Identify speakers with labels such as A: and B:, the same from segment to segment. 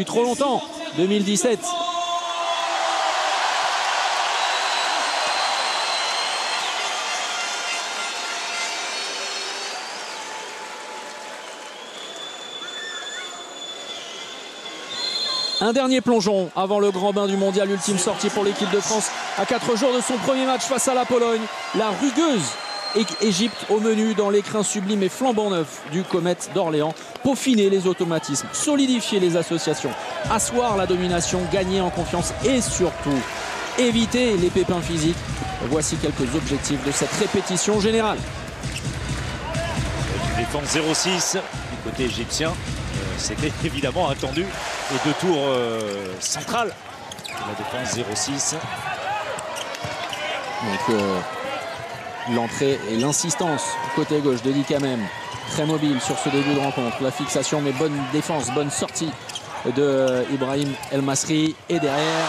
A: depuis trop longtemps, 2017. Un dernier plongeon avant le grand bain du mondial, ultime sortie pour l'équipe de France à 4 jours de son premier match face à la Pologne. La rugueuse Égypte au menu dans l'écrin sublime et flambant neuf du Comète d'Orléans. Peaufiner les automatismes, solidifier les associations, asseoir la domination, gagner en confiance et surtout éviter les pépins physiques. Voici quelques objectifs de cette répétition générale.
B: Défense 0-6 du côté égyptien. C'était évidemment attendu. Et deux tours centrales. La défense 0-6.
A: Donc l'entrée et l'insistance côté gauche de Dikamem. Très mobile sur ce début de rencontre. La fixation, mais bonne défense, bonne sortie de Ibrahim El Masri. Et derrière,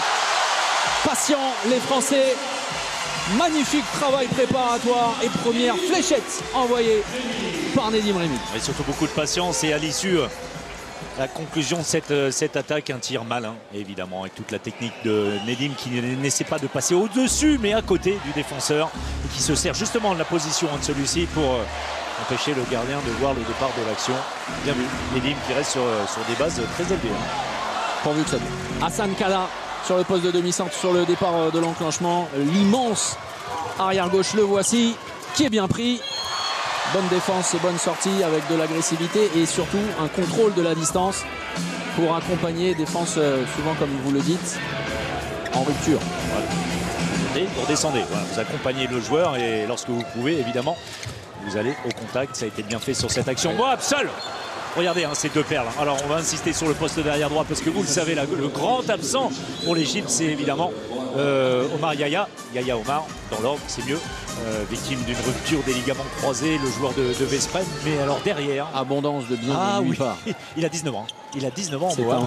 A: patient les Français. Magnifique travail préparatoire et première fléchette envoyée par Nedim Rémy.
B: Et surtout beaucoup de patience et à l'issue, la conclusion de cette attaque, un tir malin, évidemment, avec toute la technique de Nedim qui n'essaie pas de passer au-dessus, mais à côté du défenseur et qui se sert justement de la position de celui-ci pour empêcher le gardien de voir le départ de l'action. Bien vu, Nedim qui reste sur des bases très élevées.
A: Pourvu que ça dure. Hassan Kala sur le poste de demi-centre sur le départ de l'enclenchement. L'immense arrière-gauche, le voici, qui est bien pris. Bonne défense et bonne sortie avec de l'agressivité et surtout un contrôle de la distance pour accompagner défense souvent, comme vous le dites, en rupture.
B: Voilà. Et vous redescendez, voilà, vous accompagnez le joueur et lorsque vous pouvez, évidemment, vous allez au contact. Ça a été bien fait sur cette action. Moab seul. Regardez ces deux perles. Alors on va insister sur le poste derrière droit parce que vous le savez, là, le grand absent pour l'Égypte, c'est évidemment Omar Yaya Omar, dans l'ordre, c'est mieux. Victime d'une rupture des ligaments croisés, le joueur de Veszprém. Mais alors derrière,
A: abondance de bien
B: oui. Il a 19 ans. Il a 19 ans.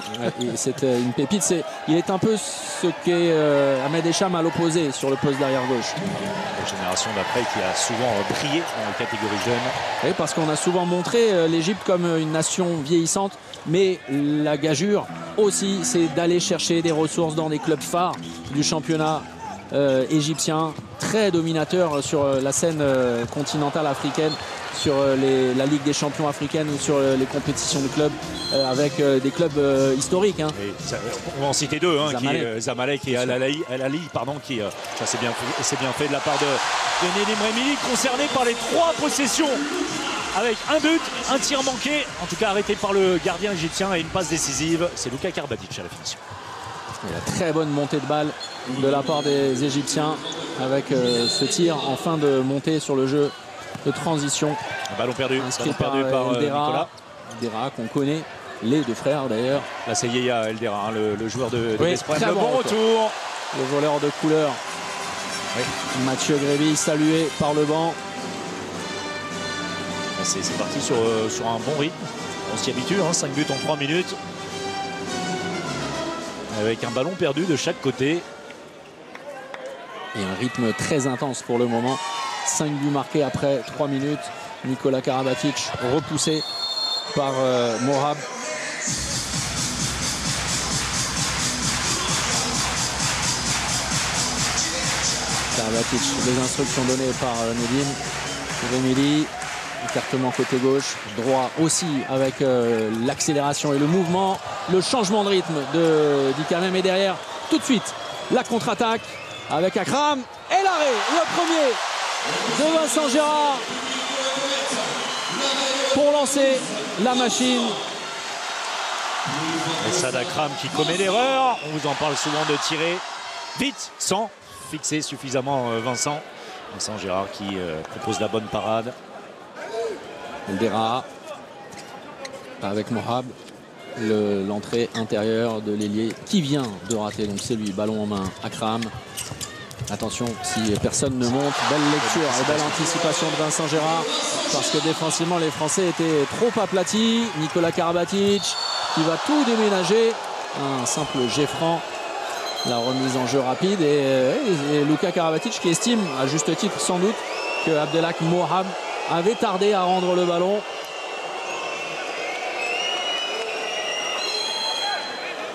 A: C'est une pépite. Il est un peu ce qu'est Ahmed Echam à l'opposé sur le poste d'arrière gauche.
B: La génération d'après qui a souvent brillé dans la catégorie jeune.
A: Oui, parce qu'on a souvent montré l'Égypte comme une nation vieillissante, mais la gageure aussi, c'est d'aller chercher des ressources dans des clubs phares du championnat égyptien, très dominateur sur la scène continentale africaine, sur la Ligue des champions africaine ou sur les compétitions de clubs avec des clubs historiques. Hein.
B: On va en citer deux,
A: Zamalek.
B: Zamalek et Al Ahly, qui ça c'est bien fait de la part de Nedim Rémy, concerné par les 3 possessions avec un but, un tir manqué, en tout cas arrêté par le gardien égyptien et une passe décisive. C'est Luka Karabatic à la finition.
A: Et la très bonne montée de balle de la part des Égyptiens avec ce tir en fin de montée sur le jeu de transition.
B: Un ballon perdu par Nicolas.
A: Eldera qu'on connaît, les deux frères d'ailleurs.
B: Là c'est Yaya Eldera, le joueur de Veszprém.
A: Très bon retour. Le voleur de couleur. Oui. Mathieu Grévy salué par le banc.
B: C'est parti sur un bon rythme. On s'y habitue, 5 buts en 3 minutes. Avec un ballon perdu de chaque côté.
A: Et un rythme très intense pour le moment. 5 buts marqués après 3 minutes. Nikola Karabatic repoussé par Mohab. Karabatic, les instructions données par Nedim. Rémy, écartement côté gauche, droit aussi avec l'accélération et le mouvement, le changement de rythme de Dikamem. Et derrière, tout de suite, la contre-attaque avec Akram et l'arrêt, le premier de Vincent Gérard pour lancer la machine.
B: Et Saad Akram qui commet l'erreur. On vous en parle souvent de tirer vite sans fixer suffisamment Vincent Gérard qui propose la bonne parade.
A: Eldera avec Mohab, l'entrée intérieure de l'ailier qui vient de rater, donc c'est lui, ballon en main. Akram, attention si personne ne monte, belle lecture et belle anticipation de Vincent Gérard parce que défensivement les Français étaient trop aplatis. Nikola Karabatic qui va tout déménager, un simple jet franc, la remise en jeu rapide et Luka Karabatic qui estime à juste titre sans doute que Abdelhak Mohab avait tardé à rendre le ballon.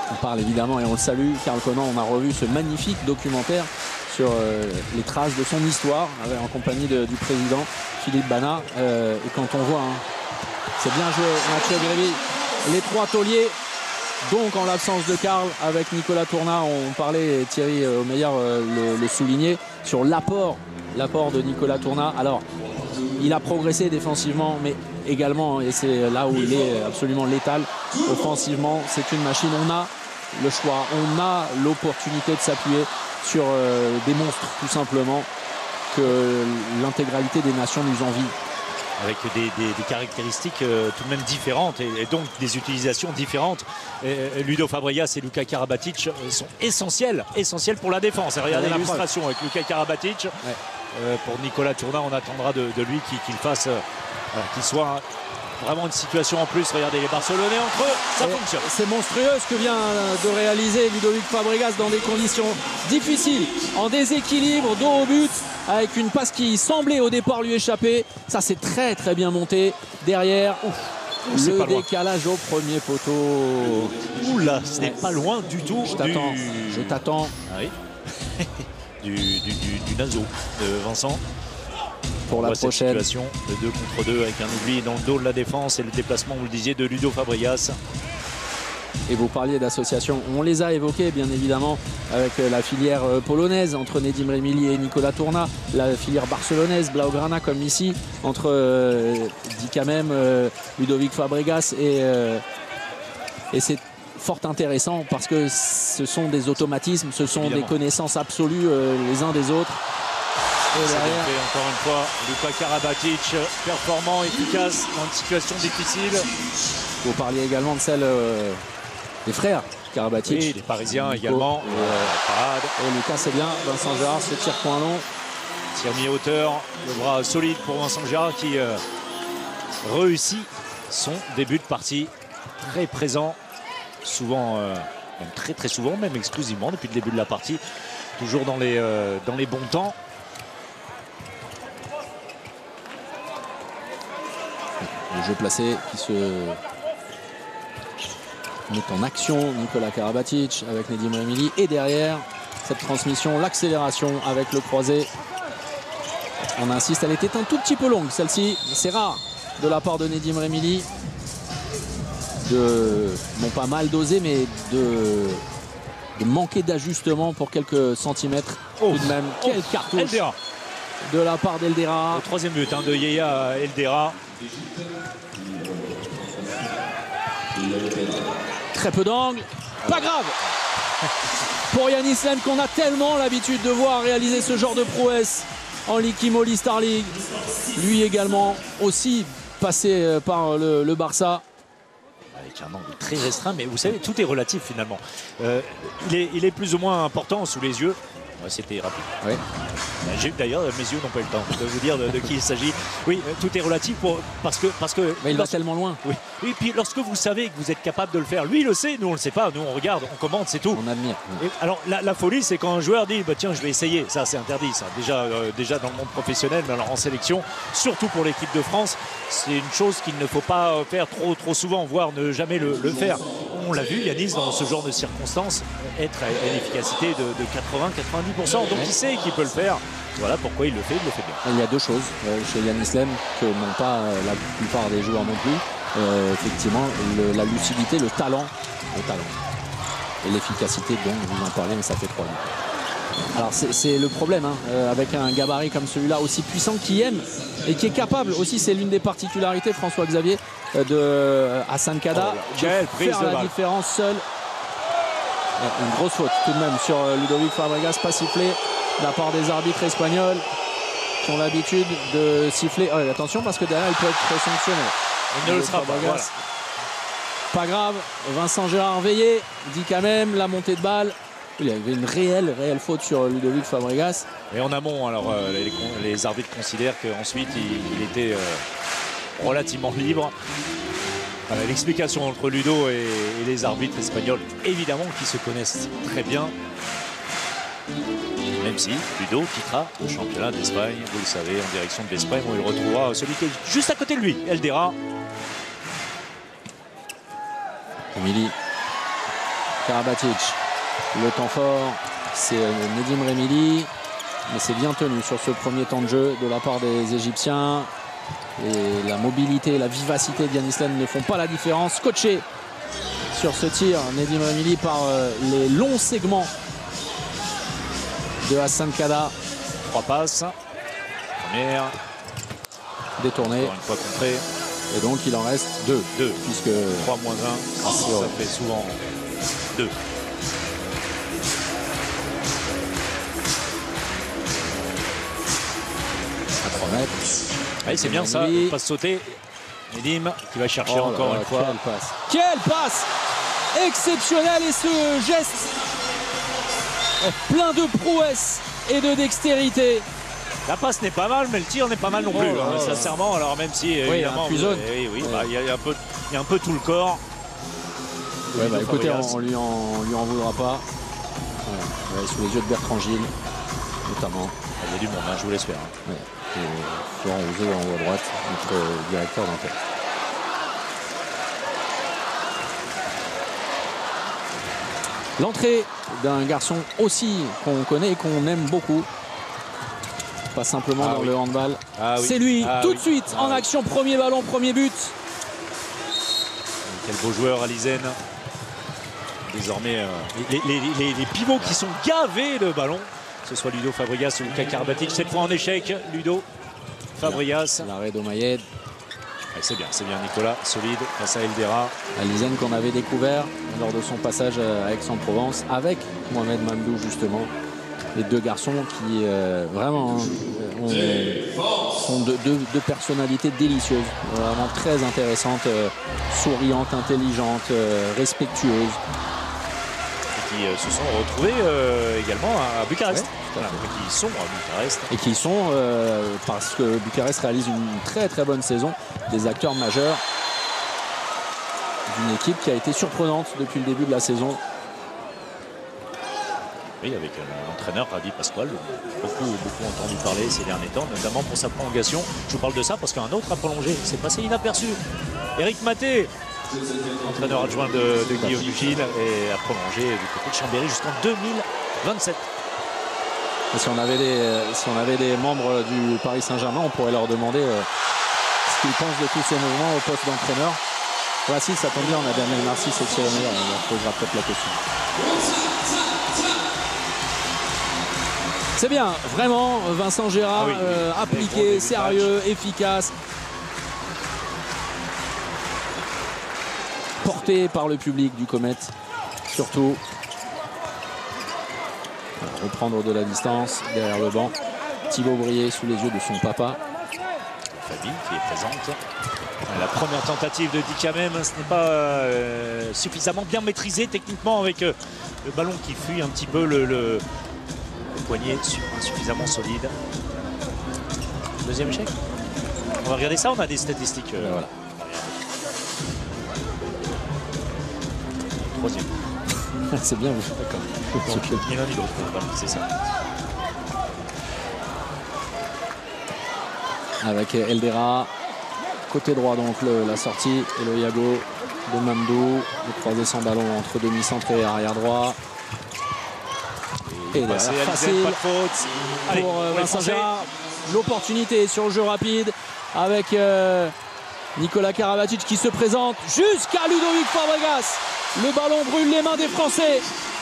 A: On parle évidemment, et on le salue, Karl Conan. On a revu ce magnifique documentaire sur les traces de son histoire en compagnie du président Philippe Bana. Et quand on voit, c'est bien joué, Mathieu Grévy, les trois tauliers. Donc en l'absence de Karl, avec Nicolas Tournat, on parlait, Thierry Omeyer le soulignait, sur l'apport de Nicolas Tournat. Alors, il a progressé défensivement, mais également, et c'est là où il est absolument létal, offensivement, c'est une machine. On a le choix, on a l'opportunité de s'appuyer sur des monstres, tout simplement, que l'intégralité des nations nous envie.
B: Avec des caractéristiques tout de même différentes et donc des utilisations différentes. Ludo Fabregas et Luka Karabatic sont essentiels pour la défense. Et regardez l'illustration avec Luka Karabatic. Ouais. Pour Nicolas Tournat, on attendra de lui qu'il fasse, qu'il soit vraiment une situation en plus. Regardez les Barcelonais entre eux, ça fonctionne.
A: C'est monstrueux ce que vient de réaliser Ludovic Fabregas dans des conditions difficiles, en déséquilibre, dos au but, avec une passe qui semblait au départ lui échapper. Ça, c'est très très bien monté. Derrière, le décalage au premier poteau.
B: Oula, ce n'est pas loin du tout.
A: Je t'attends.
B: Ah oui. du naso de Vincent.
A: Pour la prochaine
B: situation de 2 contre 2 avec un oubli dans le dos de la défense et le déplacement, vous le disiez, de Ludo Fabregas.
A: Et vous parliez d'associations, on les a évoquées bien évidemment avec la filière polonaise entre Nedim Remili et Nicolas Tournat, la filière barcelonaise, Blaugrana comme ici, entre dit quand même Ludovic Fabregas et c'est fort intéressant parce que ce sont des automatismes, ce sont des connaissances absolues les uns des autres.
B: Et derrière, encore une fois, Luka Karabatic, performant, efficace dans une situation difficile.
A: Vous parliez également de celle des frères Karabatic.
B: Oui, les Parisiens également. Parade.
A: Et Lucas, c'est bien. Vincent Gérard, ce tir point long.
B: Tir mi-hauteur, le bras solide pour Vincent Gérard qui réussit son début de partie. Très présent, souvent, même très très souvent, même exclusivement depuis le début de la partie. Toujours dans les bons temps.
A: Le jeu placé qui se met en action, Nicolas Karabatic avec Nedim Remili. Et derrière, cette transmission, l'accélération avec le croisé. On insiste, elle était un tout petit peu longue, celle-ci. C'est rare de la part de Nedim Remili. Non pas mal dosé, mais de manquer d'ajustement pour quelques centimètres. Tout de même, quel cartouche
B: Eldera
A: de la part d'Eldera.
B: Le troisième but de Yaya Eldera.
A: Très peu d'angle, pas grave pour Yannis Lem qu'on a tellement l'habitude de voir réaliser ce genre de prouesse en Ligue Moly Star League. Lui également aussi passé par le Barça.
B: Avec un angle très restreint, mais vous savez, tout est relatif finalement. Il est plus ou moins important sous les yeux. Ouais, c'était rapide.
A: Oui.
B: D'ailleurs, mes yeux n'ont pas eu le temps de vous dire de qui il s'agit. Oui, tout est relatif parce que
A: mais il va tellement loin.
B: Oui. Et puis lorsque vous savez que vous êtes capable de le faire, lui il le sait, nous on le sait pas, nous on regarde, on commente, c'est tout.
A: On admire. Oui.
B: Et alors la folie, c'est quand un joueur dit bah, tiens, je vais essayer. Ça, c'est interdit, ça. Déjà dans le monde professionnel, mais alors en sélection, surtout pour l'équipe de France, c'est une chose qu'il ne faut pas faire trop souvent, voire ne jamais le faire. On l'a vu, Yanis, dans ce genre de circonstances, être à une efficacité de 80-90%. Donc il sait qu'il peut le faire. Voilà pourquoi il le fait bien.
A: Il y a deux choses chez Yannis Lem que n'ont pas la plupart des joueurs non plus. Effectivement, la lucidité, le talent et l'efficacité dont vous en parlez, mais ça fait 3 buts. Alors c'est le problème avec un gabarit comme celui-là aussi puissant qui aime et qui est capable aussi, c'est l'une des particularités François Xavier de Hassan Kada de faire la différence seul. Une grosse faute tout de même sur Ludovic Fabregas, pas sifflé de la part des arbitres espagnols qui ont l'habitude de siffler. Attention parce que derrière il peut être sanctionné.
B: Il ne le sera pas. Voilà.
A: Pas grave, Vincent Gérard veillé, dit quand même la montée de balle. Il y avait une réelle faute sur Ludovic Fabregas.
B: Et en amont, alors les arbitres considèrent qu'ensuite il était relativement libre. L'explication entre Ludo et les arbitres espagnols, évidemment, qui se connaissent très bien. Même si Ludo quittera le championnat d'Espagne, vous le savez, en direction de l'Espagne, où il retrouvera celui qui est juste à côté de lui, Eldera.
A: Emili. Karabatic. Le temps fort, c'est Nedim Remili. Mais c'est bien tenu sur ce premier temps de jeu de la part des Égyptiens. Et la mobilité, la vivacité d'Yannis Len ne font pas la différence. Coaché sur ce tir, Nedim Remili, par les longs segments de Hassan Kada.
B: 3 passes. Première.
A: Détourné.
B: Encore une fois contré.
A: Et donc il en reste 2. Puisque
B: 3 moins 1, ça fait souvent 2.
A: À 3 mètres.
B: Allez, c'est bien ça, passe sauter. Nedim qui va chercher encore une fois.
A: Quelle passe exceptionnelle, et ce geste plein de prouesse et de dextérité.
B: La passe n'est pas mal, mais le tir n'est pas mal non plus, sincèrement. Alors même si évidemment, il y a un peu tout le corps.
A: Écoutez, on lui en voudra pas. Sous les yeux de Bertrand Gilles, notamment.
B: Il y a du monde, je vous l'espère.
A: Et Florent Rousseau en haut à droite, notre directeur d'antenne. L'entrée d'un garçon aussi qu'on connaît et qu'on aime beaucoup. Pas simplement dans le handball. C'est lui, tout de suite, en action, premier ballon, premier but.
B: Quel beau joueur, Alizène. Désormais, les pivots qui sont gavés de ballon, que ce soit Ludo Fabregas ou Lucas Karabatic, cette fois en échec, Ludo Fabregas.
A: L'arrêt d'Omayed.
B: C'est bien, Nicolas, solide face à Eldera.
A: Alizène qu'on avait découvert lors de son passage à Aix-en-Provence avec Mohamed Mamdou, justement. Les deux garçons qui vraiment sont deux personnalités délicieuses, vraiment très intéressantes, souriantes, intelligentes, respectueuses.
B: Et qui se sont retrouvés également à Bucarest. Qui sont à Bucarest.
A: Et qui sont, parce que Bucarest réalise une très très bonne saison, des acteurs majeurs d'une équipe qui a été surprenante depuis le début de la saison.
B: Oui, avec l'entraîneur Ravi Pasquale, beaucoup entendu parler ces derniers temps, notamment pour sa prolongation. Je vous parle de ça parce qu'un autre a prolongé, c'est passé inaperçu. Eric Maté, entraîneur adjoint de Guillaume Gilles, et a prolongé du côté de Chambéry jusqu'en 2027.
A: Et si on avait des membres du Paris Saint-Germain, on pourrait leur demander ce qu'ils pensent de tous ces mouvements au poste d'entraîneur. Voilà, si ça tombe bien, on a Daniel Narcisse et Thierry Meyer, on leur posera peut-être la question. C'est bien, vraiment, Vincent Gérard, appliqué, sérieux, efficace. Porté par le public du Comet, surtout. Alors, reprendre de la distance derrière le banc. Thibaut Brier sous les yeux de son papa.
B: Fabi qui est présente. La première tentative de Dikamem, ce n'est pas suffisamment bien maîtrisé techniquement avec le ballon qui fuit un petit peu le poignet insuffisamment solide. Deuxième échec. On va regarder ça, on a des statistiques.
A: Voilà.
B: Troisième.
A: C'est bien, d'accord.
B: Donc ni l'un ni l'autre, c'est ça.
A: Avec Eldera, côté droit donc la sortie et le Yago de Mamdou. Le croisé sans ballon entre demi-centre et arrière droit. Et facile pour Vincent Gérard. L'opportunité sur le jeu rapide avec Nicolas Karabatic qui se présente jusqu'à Ludovic Fabregas. Le ballon brûle les mains des Français.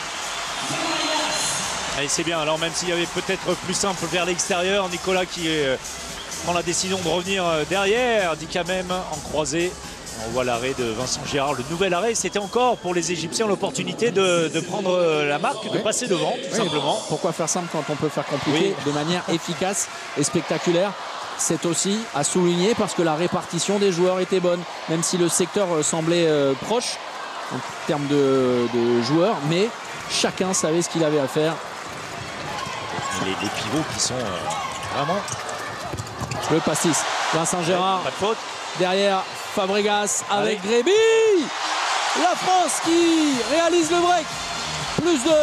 B: Allez, c'est bien. Alors même s'il y avait peut-être plus simple vers l'extérieur, Nicolas qui prend la décision de revenir derrière, dit quand même en croisé. On voit l'arrêt de Vincent Gérard, le nouvel arrêt. C'était encore pour les Égyptiens l'opportunité de prendre la marque, de passer devant, tout simplement.
A: Pourquoi faire simple quand on peut faire compliqué de manière efficace et spectaculaire? C'est aussi à souligner parce que la répartition des joueurs était bonne, même si le secteur semblait proche en termes de joueurs, mais chacun savait ce qu'il avait à faire.
B: Les pivots qui sont vraiment...
A: Le pastis, Vincent Gérard,
B: pas de faute.
A: Derrière Fabregas avec Gréby. La France qui réalise le break. Plus de...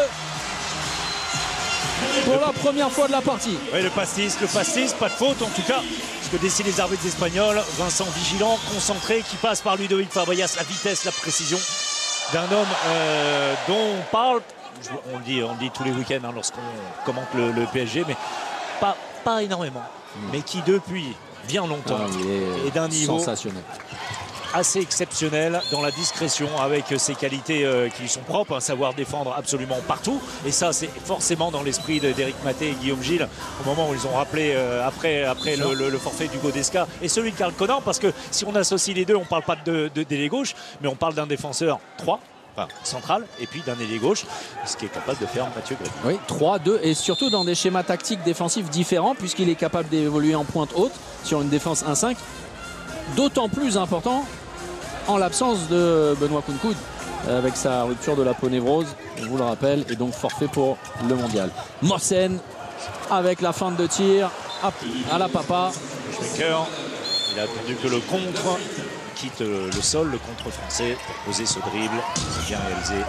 A: pour la première fois de la partie.
B: Oui, le pastis, pas de faute en tout cas. Ce que décident les arbitres espagnols. Vincent vigilant, concentré, qui passe par Ludovic Fabregas. La vitesse, la précision. d'un homme dont on parle, on le dit tous les week-ends hein, lorsqu'on commente le PSG, mais pas énormément, mais qui depuis bien longtemps est d'un niveau
A: sensationnel,
B: assez exceptionnel dans la discrétion, avec ses qualités qui lui sont propres, savoir défendre absolument partout. Et ça, c'est forcément dans l'esprit d'Éric Maté et Guillaume Gilles au moment où ils ont rappelé après le forfait d'Hugo Desca et celui de Karl Connor, parce que si on associe les deux, on ne parle pas d'ailier gauche, mais on parle d'un défenseur 3. Enfin, central et puis d'un ailier gauche, ce qui est capable de faire Mathieu Gréby.
A: Oui, 3-2 et surtout dans des schémas tactiques défensifs différents, puisqu'il est capable d'évoluer en pointe haute sur une défense 1-5, d'autant plus important en l'absence de Benoît Kounkoud avec sa rupture de la peau névrose, on vous le rappelle, et donc forfait pour le mondial. Mossen avec la feinte de tir à la papa.
B: Schmecker, il a attendu que le contre quitte le sol, le contre français, pour poser ce dribble. C'est bien réalisé.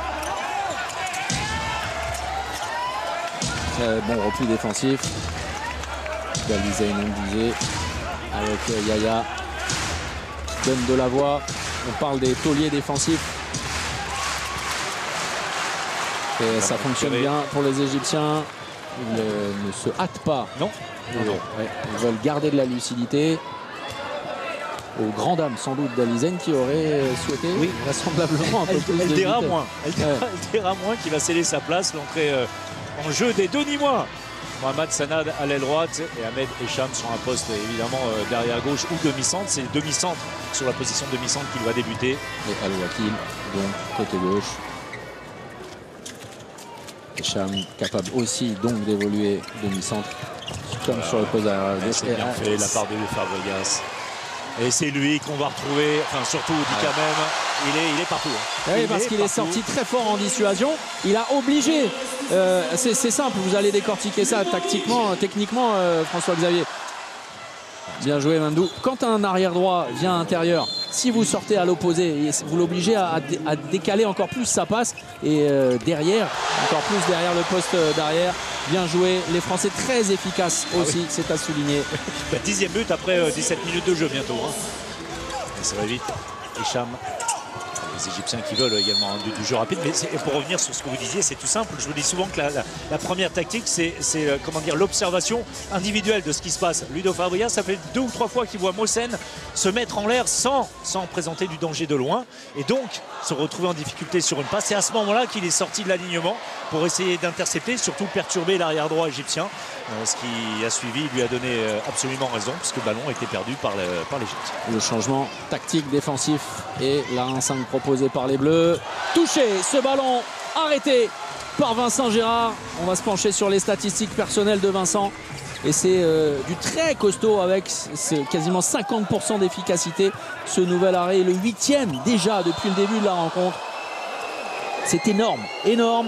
A: Très bon repli défensif d'Alizé Ndombele avec Yaya qui donne de la voix. On parle des tauliers défensifs et ça fonctionne bien pour les Égyptiens. Ils ne se hâtent pas.
B: Non.
A: Ils veulent garder de la lucidité. Aux grandes dames sans doute d'Alizen qui aurait souhaité vraisemblablement un peu plus
B: elle
A: de
B: dira
A: vitesse.
B: moins. Elle dira moins, qui va sceller sa place. L'entrée en jeu des deux Nîmois. Mohamed Sanad à l'aile droite et Ahmed Echam sur un poste évidemment derrière gauche ou demi-centre. C'est demi-centre sur la position de demi-centre qu'il va débuter.
A: Et Al-Wakil donc côté gauche. Echam capable aussi donc d'évoluer demi-centre comme sur le poste arrière gauche.
B: C'est bien fait de la part de Fabregas. Et c'est lui qu'on va retrouver, enfin surtout dit quand même, il est partout. Hein.
A: Oui, parce qu'il est sorti très fort en dissuasion. Il a obligé, c'est simple, vous allez décortiquer ça tactiquement, techniquement, François-Xavier. Bien joué Mandou. Quand un arrière droit vient intérieur, si vous sortez à l'opposé, vous l'obligez à décaler encore plus sa passe et derrière, encore plus derrière le poste d'arrière. Bien joué, les Français très efficaces aussi, c'est à souligner.
B: 10e but après 17 minutes de jeu bientôt. Hein. Et ça va vite. Echam. Les Égyptiens qui veulent également du jeu rapide. Mais pour revenir sur ce que vous disiez, c'est tout simple. Je vous dis souvent que la première tactique, c'est comment dire, l'observation individuelle de ce qui se passe. Ludo Fabregas, ça fait 2 ou 3 fois qu'il voit Mossen se mettre en l'air sans présenter du danger de loin. Et donc se retrouver en difficulté sur une passe. C'est à ce moment-là qu'il est sorti de l'alignement pour essayer d'intercepter, surtout perturber l'arrière droit égyptien. Ce qui a suivi lui a donné absolument raison, puisque le ballon était perdu par l'Égypte.
A: Le changement tactique défensif et la 1-5 proposé par les Bleus. Touché, ce ballon arrêté par Vincent Gérard. On va se pencher sur les statistiques personnelles de Vincent. Et c'est du très costaud avec quasiment 50% d'efficacité. Ce nouvel arrêt est le 8e déjà depuis le début de la rencontre. C'est énorme, énorme.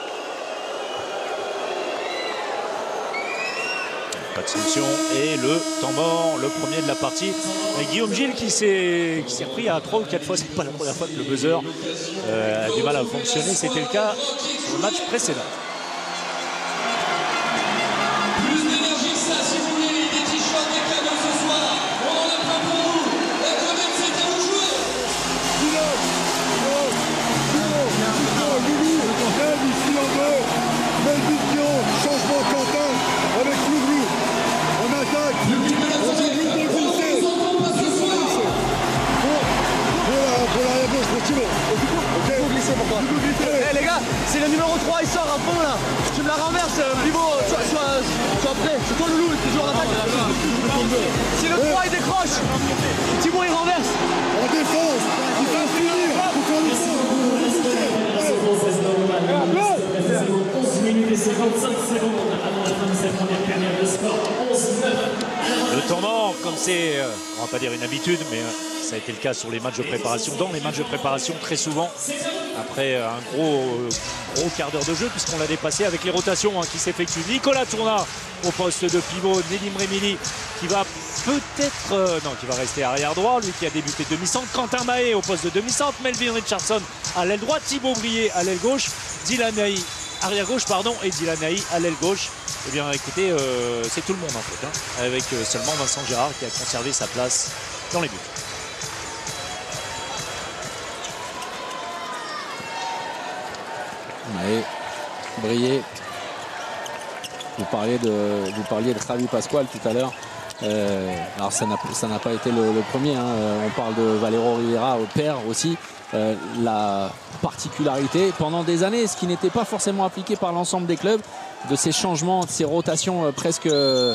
B: Pas de solution. Et le temps mort, le premier de la partie. Et Guillaume Gilles qui s'est repris à 3 ou 4 fois. C'est pas la première fois que le buzzer a du mal à fonctionner. C'était le cas sur le match précédent.
C: Plus d'énergie, ça, si vous voulez, des t-shirts, des cadeaux ce soir. On en a plein pour vous. La comète, c'est à vous jouer.
D: Belle vision, changement Quentin avec Louglou. On attaque, on s'est vu défoncer. Pour l'arrière gauche, pour Thibaut. Ok, vous glissez pourquoi?
E: Eh les gars, c'est le numéro 3, il sort à fond là. Tu me la renverses, pivot, sois prêt. C'est toi Loulou, toujours en attaque. Si le 3 il décroche, Thibaut il renverse.
D: En défense, il faut finir. Il faut faire le
B: Le temps mort, comme c'est, on va pas dire une habitude, mais ça a été le cas sur les matchs de préparation. Dans les matchs de préparation, très souvent, après un gros quart d'heure de jeu, puisqu'on l'a dépassé avec les rotations qui s'effectuent. Nicolas Tournat au poste de pivot, Nedim Remili qui va peut-être, qui va rester arrière droit, lui qui a débuté demi-centre. Quentin Mahé au poste de demi-centre, Melvin Richardson à l'aile droite, Thibaut Brier à l'aile gauche, Dylan Naï arrière gauche et Dylan Naï à l'aile gauche. Eh bien écoutez, c'est tout le monde en fait, avec seulement Vincent Gérard qui a conservé sa place dans les buts.
A: Maé, Brié. Vous parliez de Javi Pascual tout à l'heure. Alors ça n'a pas été le premier. Hein. On parle de Valero Rivera au père aussi. La particularité pendant des années, ce qui n'était pas forcément appliqué par l'ensemble des clubs, de ces changements, de ces rotations presque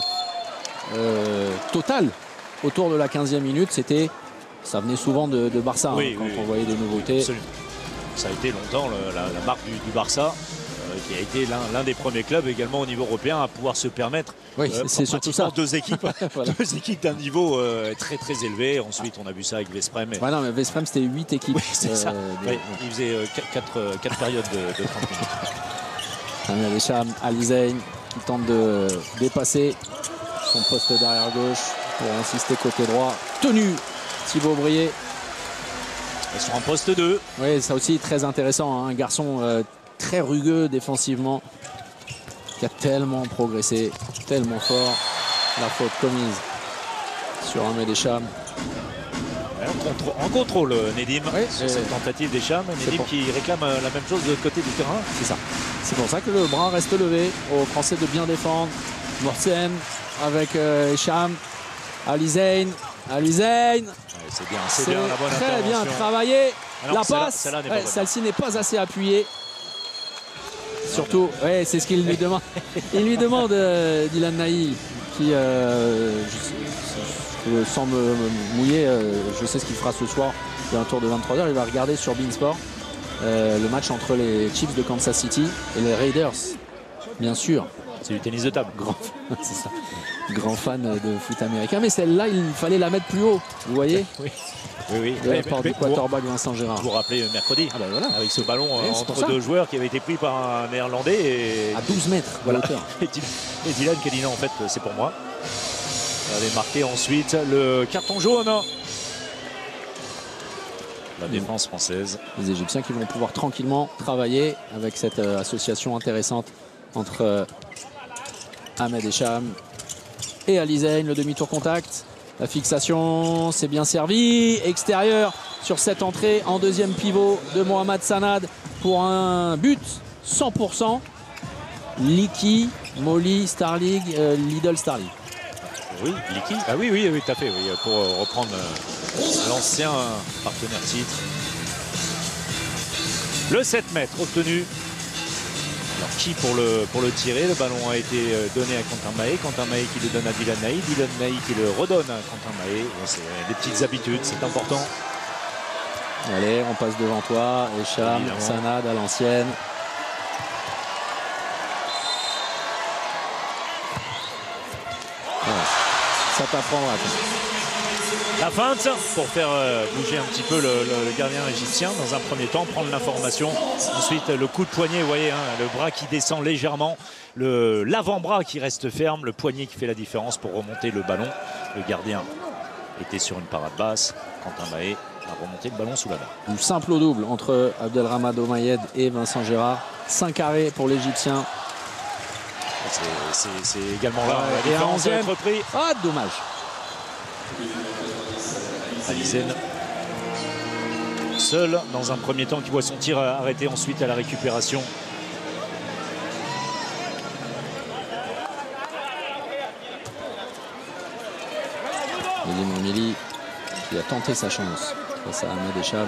A: totales autour de la 15e minute, ça venait souvent de Barça,
B: oui,
A: quand
B: oui,
A: on voyait des nouveautés.
B: Absolument. Ça a été longtemps la marque du Barça, qui a été l'un des premiers clubs également au niveau européen à pouvoir se permettre
A: c'est surtout ça.
B: deux équipes,
A: Voilà.
B: deux équipes d'un niveau très très élevé. Ensuite on a vu ça avec Vesprem.
A: Ouais, non, mais Vesprem c'était 8 équipes.
B: Oui, c'est ça. Il faisait 4 périodes de 30 minutes.
A: Amir Deschamps, Ali Zayn qui tente de dépasser son poste d'arrière gauche pour insister côté droit. Tenu Thibaut Brié.
B: Ils sont en poste 2.
A: Oui, ça aussi très intéressant. Hein. Un garçon très rugueux défensivement qui a tellement progressé, tellement fort. La faute commise sur Ahmed Deschamps.
B: En contrôle, Nedim,
A: Oui,
B: sur cette tentative Deschamps. Nedim qui réclame la même chose de l'autre côté du terrain.
A: C'est ça. C'est pour ça que le bras reste levé aux Français de bien défendre. Morsen avec Deschamps. Ali Zayn. Ali Zayn.
B: C'est bien, c'est bien la bonne
A: très bien
B: intervention.
A: travaillé.
B: Alors,
A: La passe, celle-ci n'est pas assez appuyée. Surtout, ouais, c'est ce qu'il lui demande. Il lui demande Dylan Naï, qui, sans me mouiller, je sais ce qu'il fera ce soir. Il y a un tour de 23h. Il va regarder sur Beansport le match entre les Chiefs de Kansas City et les Raiders, bien sûr.
B: C'est du tennis de table.
A: C'est ça. Grand fan de foot américain. Mais celle-là, il fallait la mettre plus haut. Vous voyez?
B: Oui.
A: De la part du quarterback Vincent Gérard.
B: Vous vous rappelez mercredi,
A: Voilà.
B: avec ce ballon
A: Oui,
B: entre deux joueurs qui avait été pris par un Néerlandais. Et...
A: À 12 mètres de hauteur.
B: Et Dylan qui a dit non, en fait, c'est pour moi. Il avait marqué ensuite le carton jaune. La défense française.
A: Les Égyptiens qui vont pouvoir tranquillement travailler avec cette association intéressante entre Ahmed Deschamps et Ali Zayn. Le demi-tour contact. La fixation, c'est bien servi. Extérieur sur cette entrée en deuxième pivot de Mohamed Sanad pour un but 100%. Liki, Molly, Star League, Lidl Star League.
B: Oui, Liki. Ah oui, tout à fait. Oui, pour reprendre l'ancien partenaire titre. Le 7 mètres obtenu. Alors qui pour le tirer? Le ballon a été donné à Quentin Mahé. Quentin Mahé qui le donne à Dylan Naï. Dylan Naï qui le redonne à Quentin Mahé. Bon, c'est des petites habitudes, c'est important.
A: Allez, on passe devant toi. Echam, Sanad à l'ancienne. Voilà. Ça t'apprendra.
B: La feinte pour faire bouger un petit peu le gardien égyptien dans un premier temps, prendre l'information. Ensuite le coup de poignet, vous voyez, hein, le bras qui descend légèrement, l'avant-bras qui reste ferme, le poignet qui fait la différence pour remonter le ballon. Le gardien était sur une parade basse. Quentin Mahé a remonté le ballon sous la barre.
A: Du simple au double entre Abdelrahmane Omayed et Vincent Gérard. 5 arrêts pour l'Égyptien.
B: C'est également là la
A: et
B: différence
A: un
B: d'être repris.
A: Ah, dommage.
B: Ali Zayn seul dans un premier temps qui voit son tir arrêté ensuite à la récupération.
A: Elie Mamili qui a tenté sa chance face à Ahmed Deschamps.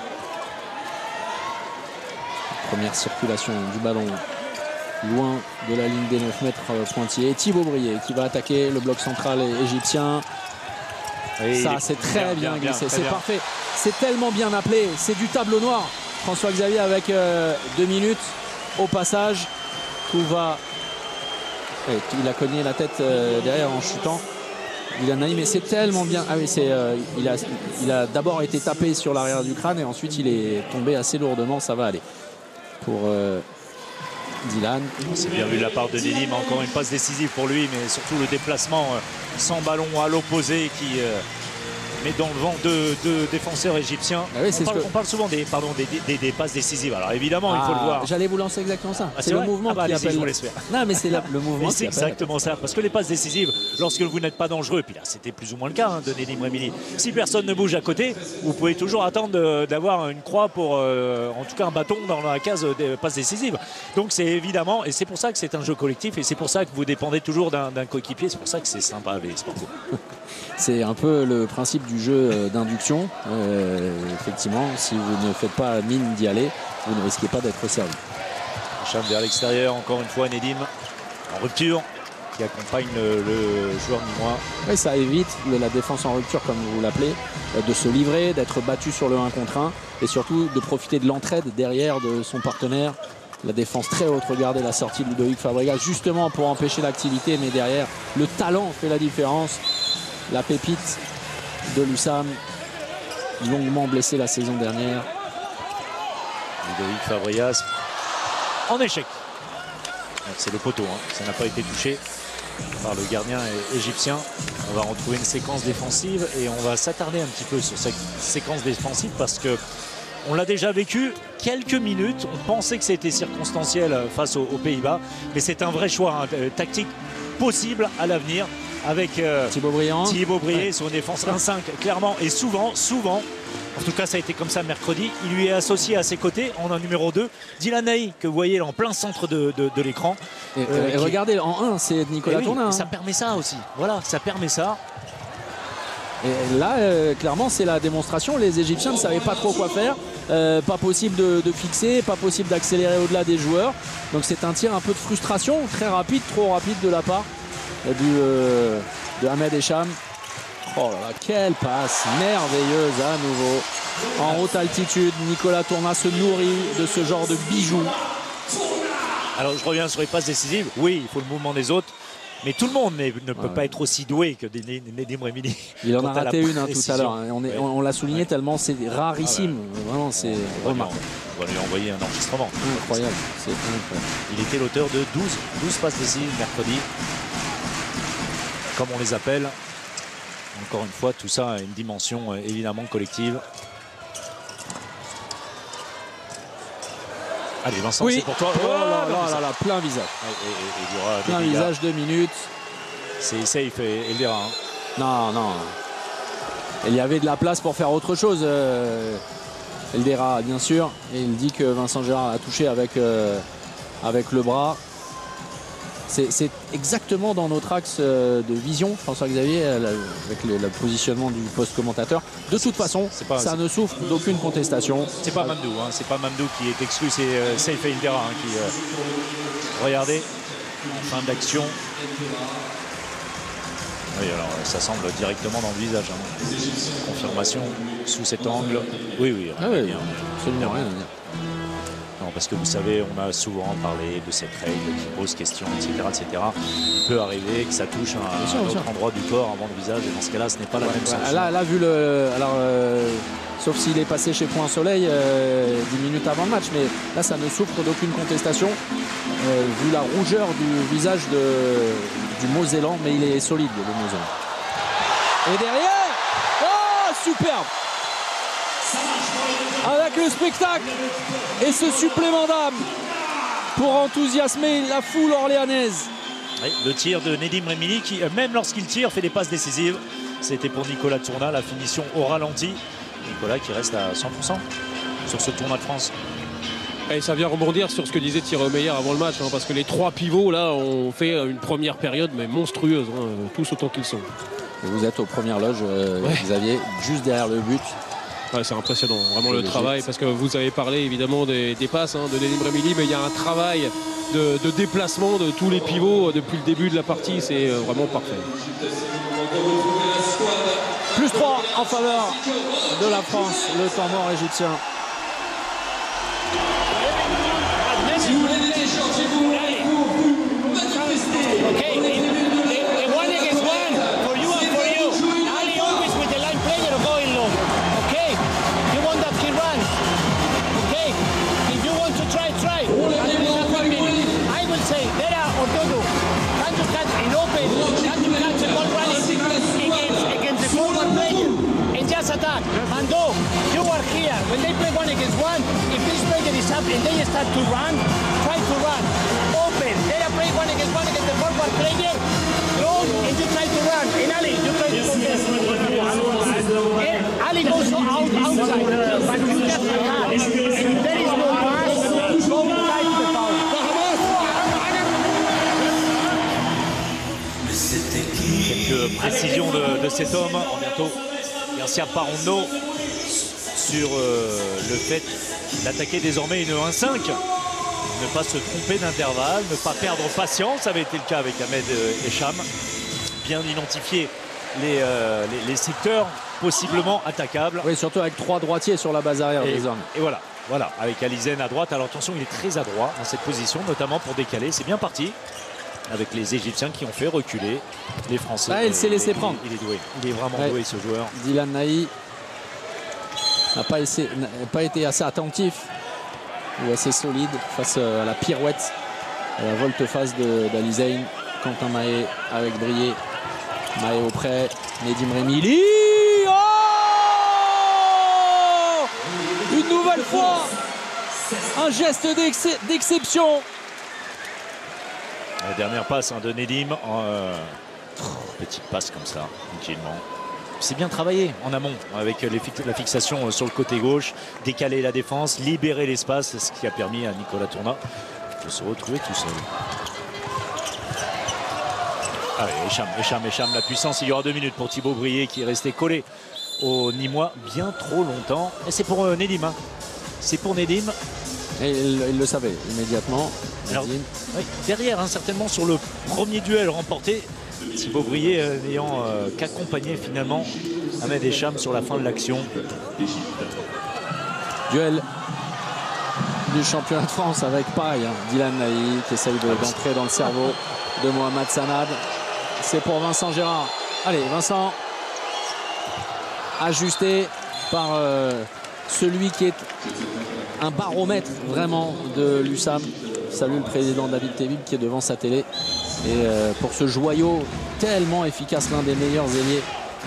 A: Première circulation du ballon loin de la ligne des 9 mètres pointillés. Thibaut Brié qui va attaquer le bloc central égyptien.
B: Et
A: ça, c'est très bien glissé, c'est parfait. C'est tellement bien appelé, c'est du tableau noir. François Xavier avec 2 minutes au passage. Tout va... il a cogné la tête derrière en chutant. Mais c'est tellement bien. Ah oui, il a d'abord été tapé sur l'arrière du crâne et ensuite il est tombé assez lourdement. Ça va aller pour Dylan.
B: C'est bien vu de la part de Nedim, encore une passe décisive pour lui, mais surtout le déplacement sans ballon à l'opposé qui mais dans le vent de défenseurs égyptiens.
A: Ah oui,
B: on parle souvent des passes décisives. Alors évidemment, il faut le voir.
A: J'allais vous lancer exactement ça.
B: Ah,
A: c'est le mouvement qui appelle.
B: Je vous laisse faire.
A: Non, mais c'est le mouvement qui
B: c'est
A: appelle.
B: exactement ça. Parce que les passes décisives, lorsque vous n'êtes pas dangereux, et puis là, c'était plus ou moins le cas de Nedim Remili. Si personne ne bouge à côté, vous pouvez toujours attendre d'avoir une croix pour, en tout cas, un bâton dans la case des passes décisives. Donc c'est évidemment, et c'est pour ça que c'est un jeu collectif, et c'est pour ça que vous dépendez toujours d'un coéquipier. C'est pour ça que c'est sympa les sportifs.
A: C'est un peu le principe du jeu d'induction. Effectivement, si vous ne faites pas mine d'y aller, vous ne risquez pas d'être servi.
B: Hicham vers l'extérieur, encore une fois Nedim en rupture qui accompagne le joueur nîmois.
A: Oui, ça évite la défense en rupture, comme vous l'appelez, de se livrer, d'être battu sur le 1 contre 1 et surtout de profiter de l'entraide derrière de son partenaire. La défense très haute, regardez la sortie de Ludovic Fabregas justement pour empêcher l'activité, mais derrière le talent fait la différence. La pépite de l'USAM, longuement blessé la saison dernière.
B: Ludovic Fabregas en échec. C'est le poteau, hein. Ça n'a pas été touché par le gardien égyptien. On va retrouver une séquence défensive et on va s'attarder un petit peu sur cette séquence défensive parce que on l'a déjà vécu quelques minutes. On pensait que c'était circonstanciel face aux Pays-Bas, mais c'est un vrai choix tactique possible à l'avenir avec
A: Thibaut Brié
B: sur une défense 1-5 clairement et souvent, en tout cas ça a été comme ça mercredi, il lui est associé à ses côtés en un numéro 2 Dylan Ney que vous voyez là, en plein centre de l'écran.
A: Et regardez en 1 c'est Nicolas Tourna.
B: Ça permet ça aussi, voilà, ça permet ça.
A: Et là, clairement, c'est la démonstration. Les Égyptiens ne savaient pas trop quoi faire. Pas possible de fixer, pas possible d'accélérer au-delà des joueurs. Donc c'est un tir un peu de frustration, très rapide, trop rapide de la part de Ahmed Hicham. Oh là là, quelle passe merveilleuse à nouveau. En haute altitude, Nicolas Tourna se nourrit de ce genre de bijoux.
B: Alors je reviens sur les passes décisives. Oui, il faut le mouvement des autres. Mais tout le monde ne peut pas être aussi doué que Nedim Remili.
A: Il en a raté une tout à l'heure. On l'a souligné tellement c'est rarissime. Vraiment, c'est remarquable.
B: On va lui envoyer un enregistrement.
A: Incroyable. C'est incroyable.
B: Il était l'auteur de 12 passes décisives mercredi. Comme on les appelle. Encore une fois, tout ça a une dimension évidemment collective. Allez Vincent, c'est pour toi.
A: Oh là là, plein visage. Plein visage, 2 minutes.
B: C'est safe Eldera.
A: Non. Il y avait de la place pour faire autre chose. Eldera, bien sûr. Et il dit que Vincent Gérard a touché avec le bras. C'est exactement dans notre axe de vision, François-Xavier, avec le positionnement du poste commentateur. De toute façon, ça ne souffre d'aucune contestation.
B: C'est pas Mamdou, hein, c'est pas Mamdou qui est exclu, c'est Saif Eldera qui. Regardez, fin d'action. Oui, alors ça semble directement dans le visage. Hein. Confirmation sous cet angle. Oui,
A: absolument rien à dire.
B: Non, parce que vous savez, on a souvent parlé de cette règle qui pose question, etc. Il peut arriver que ça touche un autre endroit du corps avant le visage, et dans ce cas-là, ce n'est pas la même sanction.
A: Là, vu sauf s'il est passé chez Point Soleil 10 minutes avant le match, mais là, ça ne souffre d'aucune contestation, vu la rougeur du visage du Mosellan, mais il est solide, le Mosellan. Et derrière, oh, superbe! Avec le spectacle et ce supplément d'âme pour enthousiasmer la foule orléanaise.
B: Oui, le tir de Nedim Remili qui, même lorsqu'il tire, fait des passes décisives. C'était pour Nicolas Tourna, la finition au ralenti. Nicolas qui reste à 100% sur ce tournoi de France.
F: Et ça vient rebondir sur ce que disait Thierry Meyer avant le match, hein, parce que les 3 pivots là ont fait une première période mais monstrueuse, hein, tous autant qu'ils sont.
A: Et vous êtes aux premières loges, Xavier, juste derrière le but.
F: Ouais, c'est impressionnant, vraiment le travail, parce que vous avez parlé évidemment des passes de Nedim Remili, mais il y a un travail de déplacement de tous les pivots depuis le début de la partie, c'est vraiment parfait.
A: Plus 3 en faveur de la France, le temps mort égyptien.
C: Si vous voulez des t-shirts, si vous voulez vous manifester.
G: Okay, the one against one for you and for you. Ali always with the line player going long. Okay, you want that he runs. Okay, if you want to try. I will say, Vera or Dodo, can you catch in open? Can you catch the ball running against the forward player? attack. Mando, you are here. When they play 1 against 1, if this player is up and they start to run, try to run. Open. They are playing 1 against 1 against the forward player. Run and you try to run. And Ali, you try to go there. Ali goes outside. But you just attack. And if there is no pass, go inside the foul.
B: Quelques précisions de cet homme. Bientôt, Garcia Parrondo sur le fait d'attaquer désormais une 1-5. Ne pas se tromper d'intervalle, ne pas perdre patience. Ça avait été le cas avec Ahmed Echam. Bien identifier les secteurs possiblement attaquables.
A: Oui, surtout avec 3 droitiers sur la base arrière désormais.
B: Et voilà, avec Alizen à droite. Alors attention, il est très adroit dans cette position, notamment pour décaler. C'est bien parti avec les Égyptiens qui ont fait reculer les Français.
A: Ah, il s'est laissé prendre.
B: Il est doué. Il est vraiment doué, ce joueur.
A: Dylan Nahi n'a pas été assez attentif ou assez solide face à la pirouette, à la volte-face d'Alizen. Quentin Mahé avec Brié. Mahé auprès, Nedim Remili. Oh, une nouvelle fois, un geste d'exception.
B: La dernière passe de Nedim. Petite passe comme ça, tranquillement. C'est bien travaillé en amont avec la fixation sur le côté gauche, décaler la défense, libérer l'espace, ce qui a permis à Nicolas Tourna de se retrouver tout seul. Ah oui, Echam, la puissance. Il y aura 2 minutes pour Thibaut Brié qui est resté collé au Nîmois bien trop longtemps. Et c'est pour Nedim. Hein. C'est pour Nedim.
A: Et il le savait immédiatement.
B: Alors, oui, derrière, hein, certainement sur le premier duel remporté, Thibaut Brié n'ayant qu'accompagné finalement Ahmed Echam sur la fin de l'action.
A: Duel du championnat de France avec pareil, hein, Dylan Nahi qui essaye d'entrer dans le cerveau de Mohamed Sanad. C'est pour Vincent Gérard. Allez, Vincent, ajusté par celui qui est un baromètre vraiment de l'USAM. Salut le président David Tébib qui est devant sa télé. Et pour ce joyau tellement efficace, l'un des meilleurs ailiers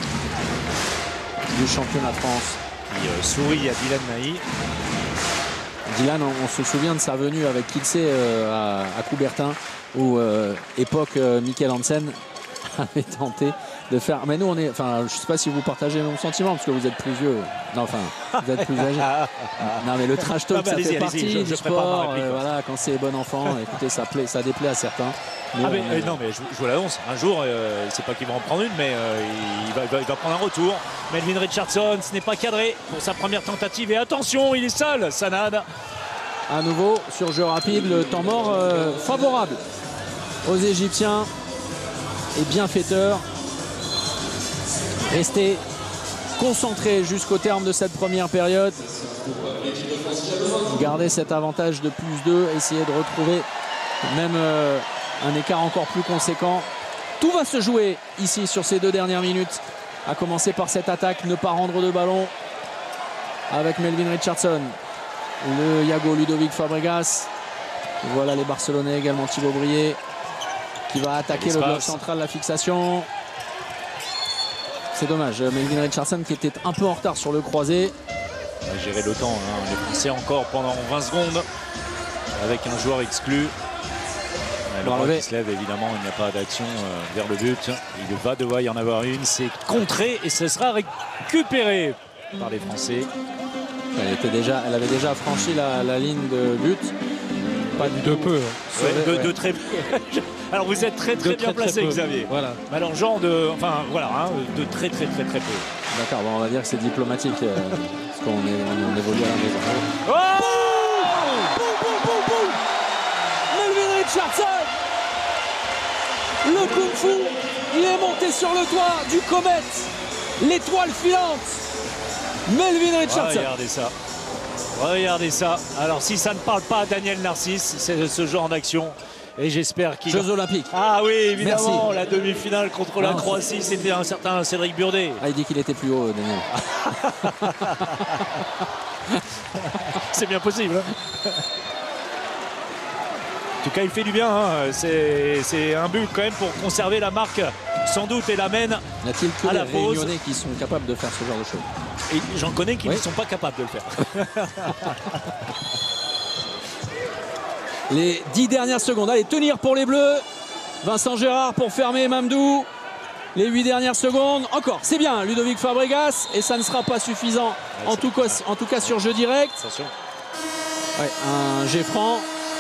A: du championnat de France.
B: Il sourit à Dylan Nahi.
A: Dylan, on se souvient de sa venue avec Kilsé à Coubertin, où époque Michael Hansen avait tenté de faire. Mais nous, je ne sais pas si vous partagez mon sentiment parce que vous êtes plus vieux. Non, enfin, vous êtes plus âgé. Non, mais le trash talk, ça fait partie du sport. Voilà, quand c'est bon enfant, écoutez, ça déplaît à certains.
B: Non, mais je vous l'annonce. Un jour, je ne sais pas qui va en prendre une, mais il va prendre un retour. Melvin Richardson, ce n'est pas cadré pour sa première tentative. Et attention, il est seul, Sanad.
A: À nouveau, sur jeu rapide, le temps mort favorable aux Égyptiens et bienfaiteur. Restez concentrés jusqu'au terme de cette première période. Gardez cet avantage de +2. Essayez de retrouver même un écart encore plus conséquent. Tout va se jouer ici sur ces 2 dernières minutes. À commencer par cette attaque, ne pas rendre de ballon avec Melvin Richardson. Le Iago Ludovic Fabregas. Voilà les Barcelonais également, Thibaut Brié qui va attaquer le bloc central, la fixation. C'est dommage, Melvin Richardson qui était un peu en retard sur le croisé.
B: On va gérer le temps, hein. Les Français encore pendant 20 secondes avec un joueur exclu. Le bras qui se lève, évidemment, il n'y a pas d'action vers le but. Il va devoir y en avoir une, c'est contré et ce sera récupéré par les Français.
A: Elle avait déjà franchi la ligne de but.
F: Pas de peu.
B: Hein. Ouais, de très peu. Alors vous êtes très bien placé, Xavier.
F: Voilà.
B: Mais alors genre de très peu.
A: D'accord, bon, on va dire que c'est diplomatique parce qu'on évolue à la maison.
B: Oh,
A: Boum. Melvin Richardson. Le kung-fu, il est monté sur le toit du comète. L'étoile filante. Melvin Richardson.
B: Regardez ça. Alors si ça ne parle pas à Daniel Narcisse, c'est ce genre d'action. Et j'espère qu'il...
A: Jeux Olympiques.
B: Ah oui, évidemment.
A: Merci.
B: La demi-finale contre la Croatie, c'était un certain Cédric Burdet.
A: Ah, il dit qu'il était plus haut, Daniel.
B: C'est bien possible. Hein. En tout cas, il fait du bien. Hein. C'est un but quand même pour conserver la marque sans doute et l'amène
A: N'y a-t-il que
B: à
A: les
B: la pause.
A: Réunionnais qui sont capables de faire ce genre de choses?
B: Et j'en connais qui
A: Oui.
B: ne sont pas capables de le faire.
A: Les 10 dernières secondes. Allez, tenir pour les Bleus. Vincent Gérard pour fermer Mamdou. Les 8 dernières secondes. Encore, c'est bien, Ludovic Fabregas. Et ça ne sera pas suffisant, en tout cas sur jeu direct.
B: Attention.
A: Ouais, un jet franc.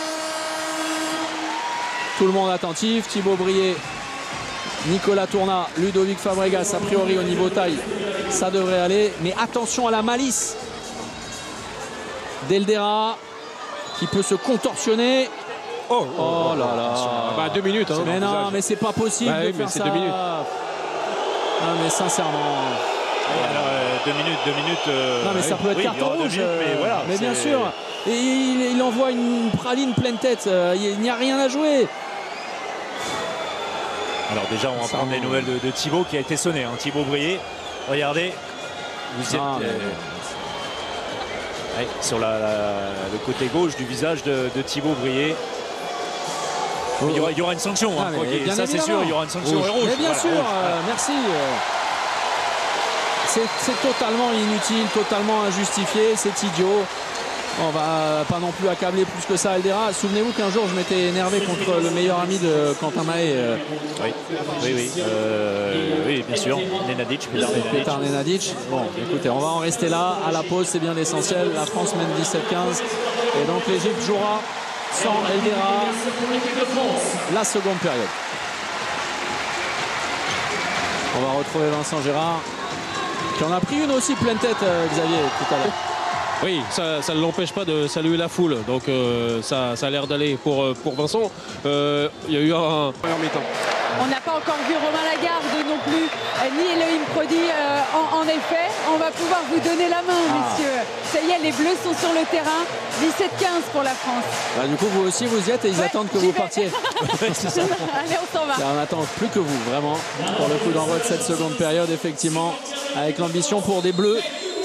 A: Tout le monde attentif. Thibaut Brié, Nicolas Tournat, Ludovic Fabregas. A priori, au niveau taille, ça devrait aller. Mais attention à la malice d'Eldera qui peut se contorsionner. Oh là là.
F: Bah, 2 minutes. Hein,
A: Mais non, mais c'est pas possible
F: Bah
A: de
F: oui, mais
A: faire
F: c'est
A: ça.
F: 2 minutes.
A: Non, mais sincèrement.
B: Alors, 2 minutes.
A: Non, mais ça peut être
B: oui, il y
A: carton
B: aura 2
A: rouge.
B: minutes, mais voilà,
A: mais bien
B: c'est-
A: sûr. Et il envoie une praline pleine tête. Il n'y a rien à jouer.
B: Alors déjà, on va prendre des nouvelles de Thibaut qui a été sonné. Hein. Thibaut Brié, regardez, vous êtes
A: Non, mais-
B: ouais, sur le côté gauche du visage de Thibaut Brié. Il y aura une sanction, hein.
A: Ah, mais
B: Ok,
A: bien
B: ça c'est sûr,
A: évidemment.
B: il y aura une sanction
A: Rouge.
B: et rouge.
A: Mais bien
B: Voilà,
A: sûr,
B: rouge, voilà.
A: merci. C'est totalement inutile, totalement injustifié, c'est idiot. On va pas non plus accabler plus que ça Eldera. Souvenez-vous qu'un jour je m'étais énervé contre le meilleur ami de Quentin Mahé,
B: Oui, bien sûr. Nenadic,
A: Petar Nenadic. Bon, écoutez, on va en rester là. À la pause, c'est bien l'essentiel. La France mène 17-15. Et donc l'Égypte jouera sans Eldera la seconde période. On va retrouver Vincent Gérard qui en a pris une aussi pleine tête, Xavier, tout à l'heure.
F: Oui, ça ne l'empêche pas de saluer la foule. Donc ça a l'air d'aller pour Vincent. Il y a eu un première mi-temps.
H: On n'a pas encore vu Romain Lagarde non plus, ni Elohim Prodi. En effet, on va pouvoir vous donner la main, messieurs. Ça y est, les Bleus sont sur le terrain. 17-15 pour la France.
A: Bah, du coup, vous aussi, vous y êtes et ils
H: Ouais,
A: attendent que
H: j'y
A: vous
H: vais.
A: partiez.
H: Allez, on s'en va.
A: Là, on n'attend plus que vous, vraiment, pour le coup d'envoi de cette seconde période, effectivement, avec l'ambition pour des Bleus.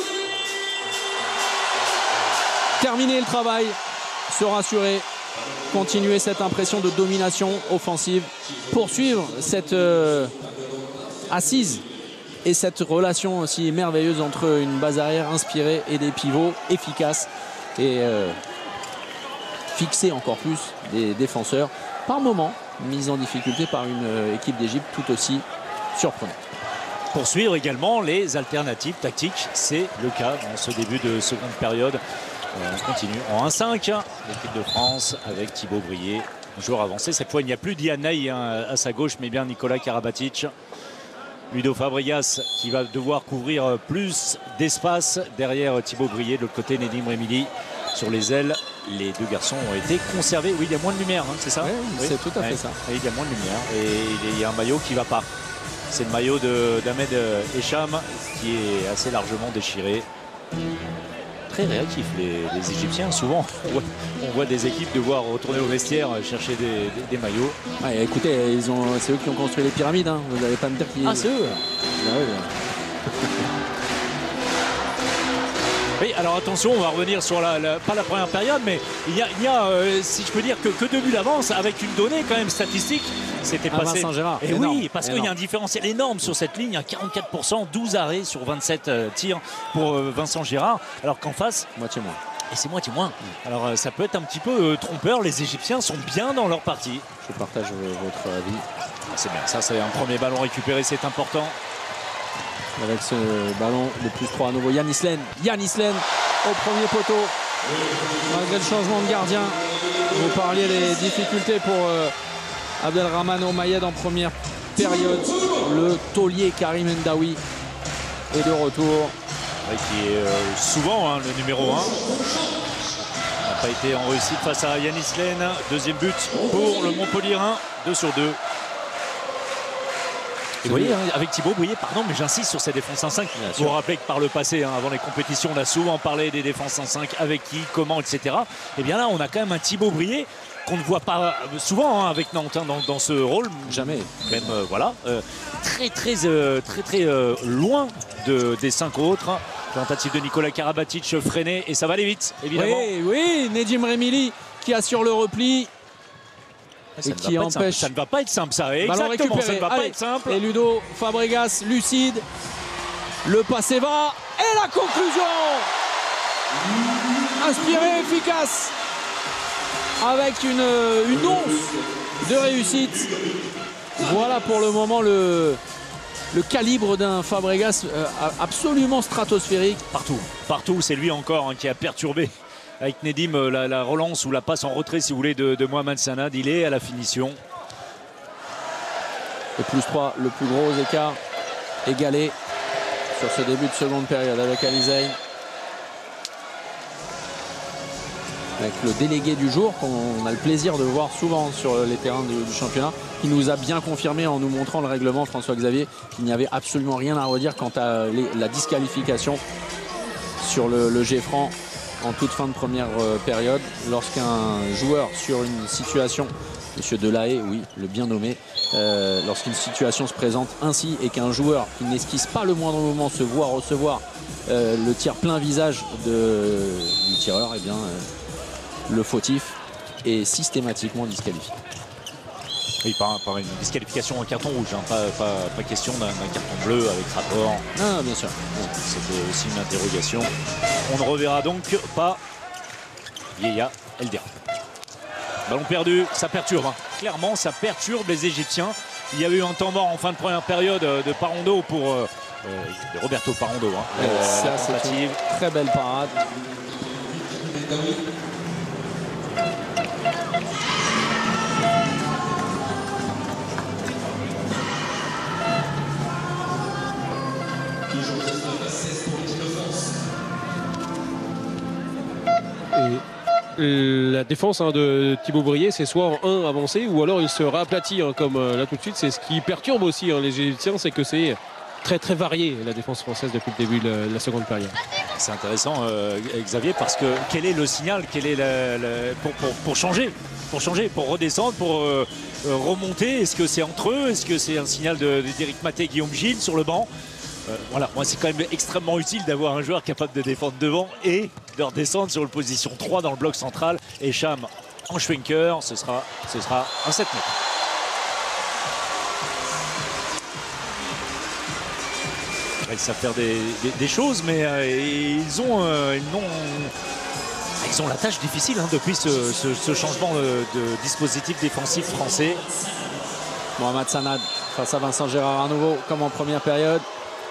A: Terminer le travail, se rassurer, continuer cette impression de domination offensive, poursuivre cette assise et cette relation aussi merveilleuse entre une base arrière inspirée et des pivots efficaces et fixer encore plus des défenseurs par moment mis en difficulté par une équipe d'Égypte tout aussi surprenante.
B: Poursuivre également les alternatives tactiques, c'est le cas dans ce début de seconde période. On continue en 1-5, l'équipe de France avec Thibaut Brié, joueur avancé. Cette fois, il n'y a plus Dianaï à sa gauche, mais bien Nicolas Karabatic. Ludo Fabregas qui va devoir couvrir plus d'espace derrière Thibaut Brié. De l'autre côté, Nedim Remili sur les ailes. Les deux garçons ont été conservés. Oui, il y a moins de lumière, hein, c'est ça?
A: Oui, c'est tout à fait ça.
B: Et il y a moins de lumière et il y a un maillot qui ne va pas. C'est le maillot d'Ahmed Echam qui est assez largement déchiré. Très réactifs les Égyptiens. Souvent, on voit des équipes devoir retourner au vestiaire chercher des maillots.
A: Ouais, écoutez, c'est eux qui ont construit les pyramides. Hein. Vous n'allez pas me dire qu'ils...
B: Ah, c'est eux.
A: Ah ouais.
B: Oui, alors attention, on va revenir sur pas la première période, mais il y a si je peux dire, que 2 buts d'avance avec une donnée quand même statistique. C'était passé.
A: Vincent Gérard.
B: Et
A: Énorme,
B: oui, parce qu'il y a un différentiel énorme sur cette ligne, à 44%, 12 arrêts sur 27 tirs pour Vincent Gérard, alors qu'en face,
A: Moitié moins.
B: et c'est moitié moins. Alors ça peut être un petit peu trompeur. Les Égyptiens sont bien dans leur partie.
A: Je partage votre avis.
B: C'est bien, ça c'est un premier ballon récupéré, c'est important.
A: Avec ce ballon de +3 à nouveau. Yanis Len au premier poteau. Malgré le changement de gardien. Vous parliez des difficultés pour Abdelrahman Omayed en première période. Le taulier Karim Ndaoui est de retour.
B: Ouais, qui est souvent le numéro 1. N'a pas été en réussite face à Yanis Len. Deuxième but pour le Montpellierin. 2 sur 2. Et vous voyez, avec Thibaut Brié, pardon, mais j'insiste sur ces défenses 1-5. Vous vous rappelez que par le passé, avant les compétitions, on a souvent parlé des défenses 1-5, avec qui, comment, etc. Et bien là, on a quand même un Thibaut Brié qu'on ne voit pas souvent avec Nantes dans ce rôle.
A: Jamais.
B: Même, voilà. Très loin des 5 autres. Tentative de Nicolas Karabatic freinée et ça va aller vite, évidemment.
A: Oui, Nedim Remili qui assure le repli. et qui empêche.
B: Ça ne va pas être simple, ça.
A: Ballon
B: Exactement,
A: récupéré.
B: ça ne va pas
A: Allez.
B: être simple.
A: Et Ludo Fabregas, lucide. Le passé va. Et la conclusion. Inspiré, efficace. Avec une once de réussite. Voilà pour le moment le calibre d'un Fabregas absolument stratosphérique.
B: Partout, c'est lui encore qui a perturbé avec Nedim la relance ou la passe en retrait, si vous voulez, de Mohamed Sanad. Il est à la finition.
A: Et plus 3, le plus gros écart égalé sur ce début de seconde période avec Ali Zayn. Avec le délégué du jour qu'on a le plaisir de voir souvent sur les terrains du championnat, qui nous a bien confirmé en nous montrant le règlement, François-Xavier, qu'il n'y avait absolument rien à redire quant à la disqualification sur le Geffran en toute fin de première période. Lorsqu'un joueur sur une situation, Monsieur Delahaye, oui, le bien nommé, lorsqu'une situation se présente ainsi et qu'un joueur qui n'esquisse pas le moindre moment se voit recevoir le tir plein visage du tireur, eh bien le fautif est systématiquement disqualifié.
B: Oui, par une disqualification en carton rouge, hein. Pas question d'un carton bleu avec rapport.
A: Ah, bien sûr.
B: C'était aussi une interrogation. On ne reverra donc pas Yaya Elder. Ballon perdu, ça perturbe. Hein. Clairement, ça perturbe les Égyptiens. Il y a eu un temps mort en fin de première période de Parando pour de Roberto Parando. Hein.
A: Ça, c'est une très belle parade.
F: La défense de Thibaut Brier, c'est soit en 1 avancé ou alors il se réaplatit comme là tout de suite. C'est ce qui perturbe aussi les Égyptiens, c'est que c'est très très varié la défense française depuis le début de la seconde période.
B: C'est intéressant Xavier, parce que quel est le signal, quel est pour changer, pour redescendre, pour remonter? Est-ce que c'est entre eux? Est-ce que c'est un signal d'Éric Maté, Guillaume Gilles sur le banc? Voilà, moi c'est quand même extrêmement utile d'avoir un joueur capable de défendre devant et de redescendre sur une position 3 dans le bloc central. Et Cham en Schwenker, ce sera un 7 mètres. Ils savent faire des choses, mais ils ont la tâche difficile depuis ce changement de dispositif défensif français.
A: Mohamed Sanad face à Vincent Gérard à nouveau, comme en première période.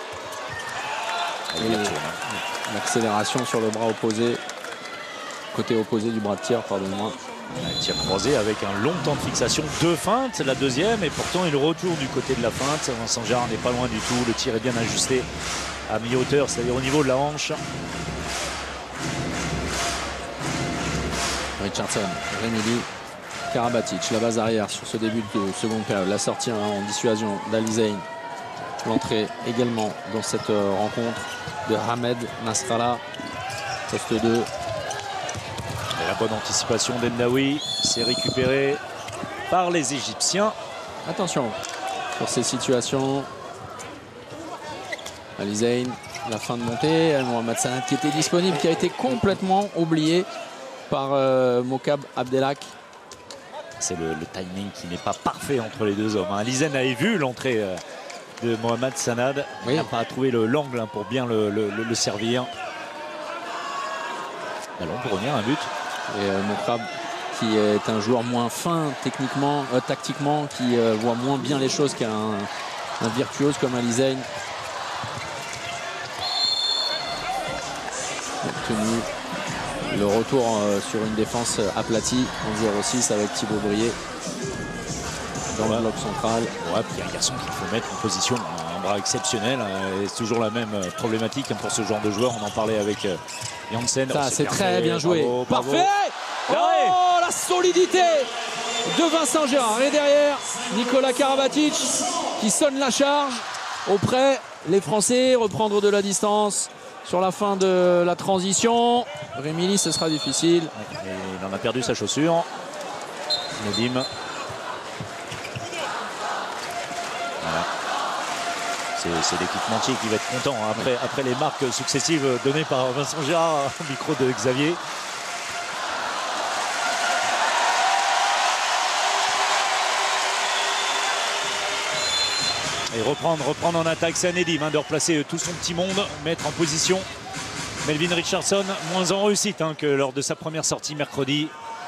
A: L'accélération sur le bras opposé, côté opposé du bras de tir, pardonnez-moi.
B: Un tir croisé avec un long temps de fixation, 2 feintes, la deuxième, et pourtant il retourne du côté de la feinte. Vincent Gérard n'est pas loin du tout, le tir est bien ajusté à mi-hauteur, c'est-à-dire au niveau de la hanche.
A: Richardson, Remili, Karabatic, la base arrière sur ce début de seconde période. La sortie en dissuasion d'Ali Zayn. L'entrée également dans cette rencontre de Hamed Nasrallah, poste 2.
B: Et la bonne anticipation d'Endaoui, c'est récupéré par les Égyptiens.
A: Attention sur ces situations. Ali Zayn, la fin de montée. Mohamed Sanad qui était disponible, qui a été complètement oublié par Mokab Abdelhak.
B: C'est le timing qui n'est pas parfait entre les deux hommes. Ali Zayn avait vu l'entrée de Mohamed Sanad. Oui. Il n'a pas trouvé l'angle pour bien le servir. Ballon pour revenir un but.
A: Et Mokab qui est un joueur moins fin techniquement, tactiquement, qui voit moins bien les choses qu'un virtuose comme Ali Zayn. Obtenu le retour sur une défense aplatie en 0-6 avec Thibaut Brier dans le bloc central.
B: Ouais, puis il y a un garçon qu'il faut mettre en position, un bras exceptionnel. Et c'est toujours la même problématique pour ce genre de joueur. On en parlait avec Janssen.
A: Ça, c'est très bien joué.
B: Bravo, bravo.
A: Parfait. Oh, la solidité de Vincent Gérard. Et derrière, Nicolas Karabatic qui sonne la charge auprès les Français. Reprendre de la distance sur la fin de la transition. Remili, ce sera difficile.
B: Et il en a perdu sa chaussure. Nedim. Voilà. C'est l'équipementier qui va être content après les marques successives données par Vincent Gérard au micro de Xavier. Et reprendre en attaque, c'est à Nedim de replacer tout son petit monde, mettre en position Melvin Richardson, moins en réussite que lors de sa première sortie mercredi.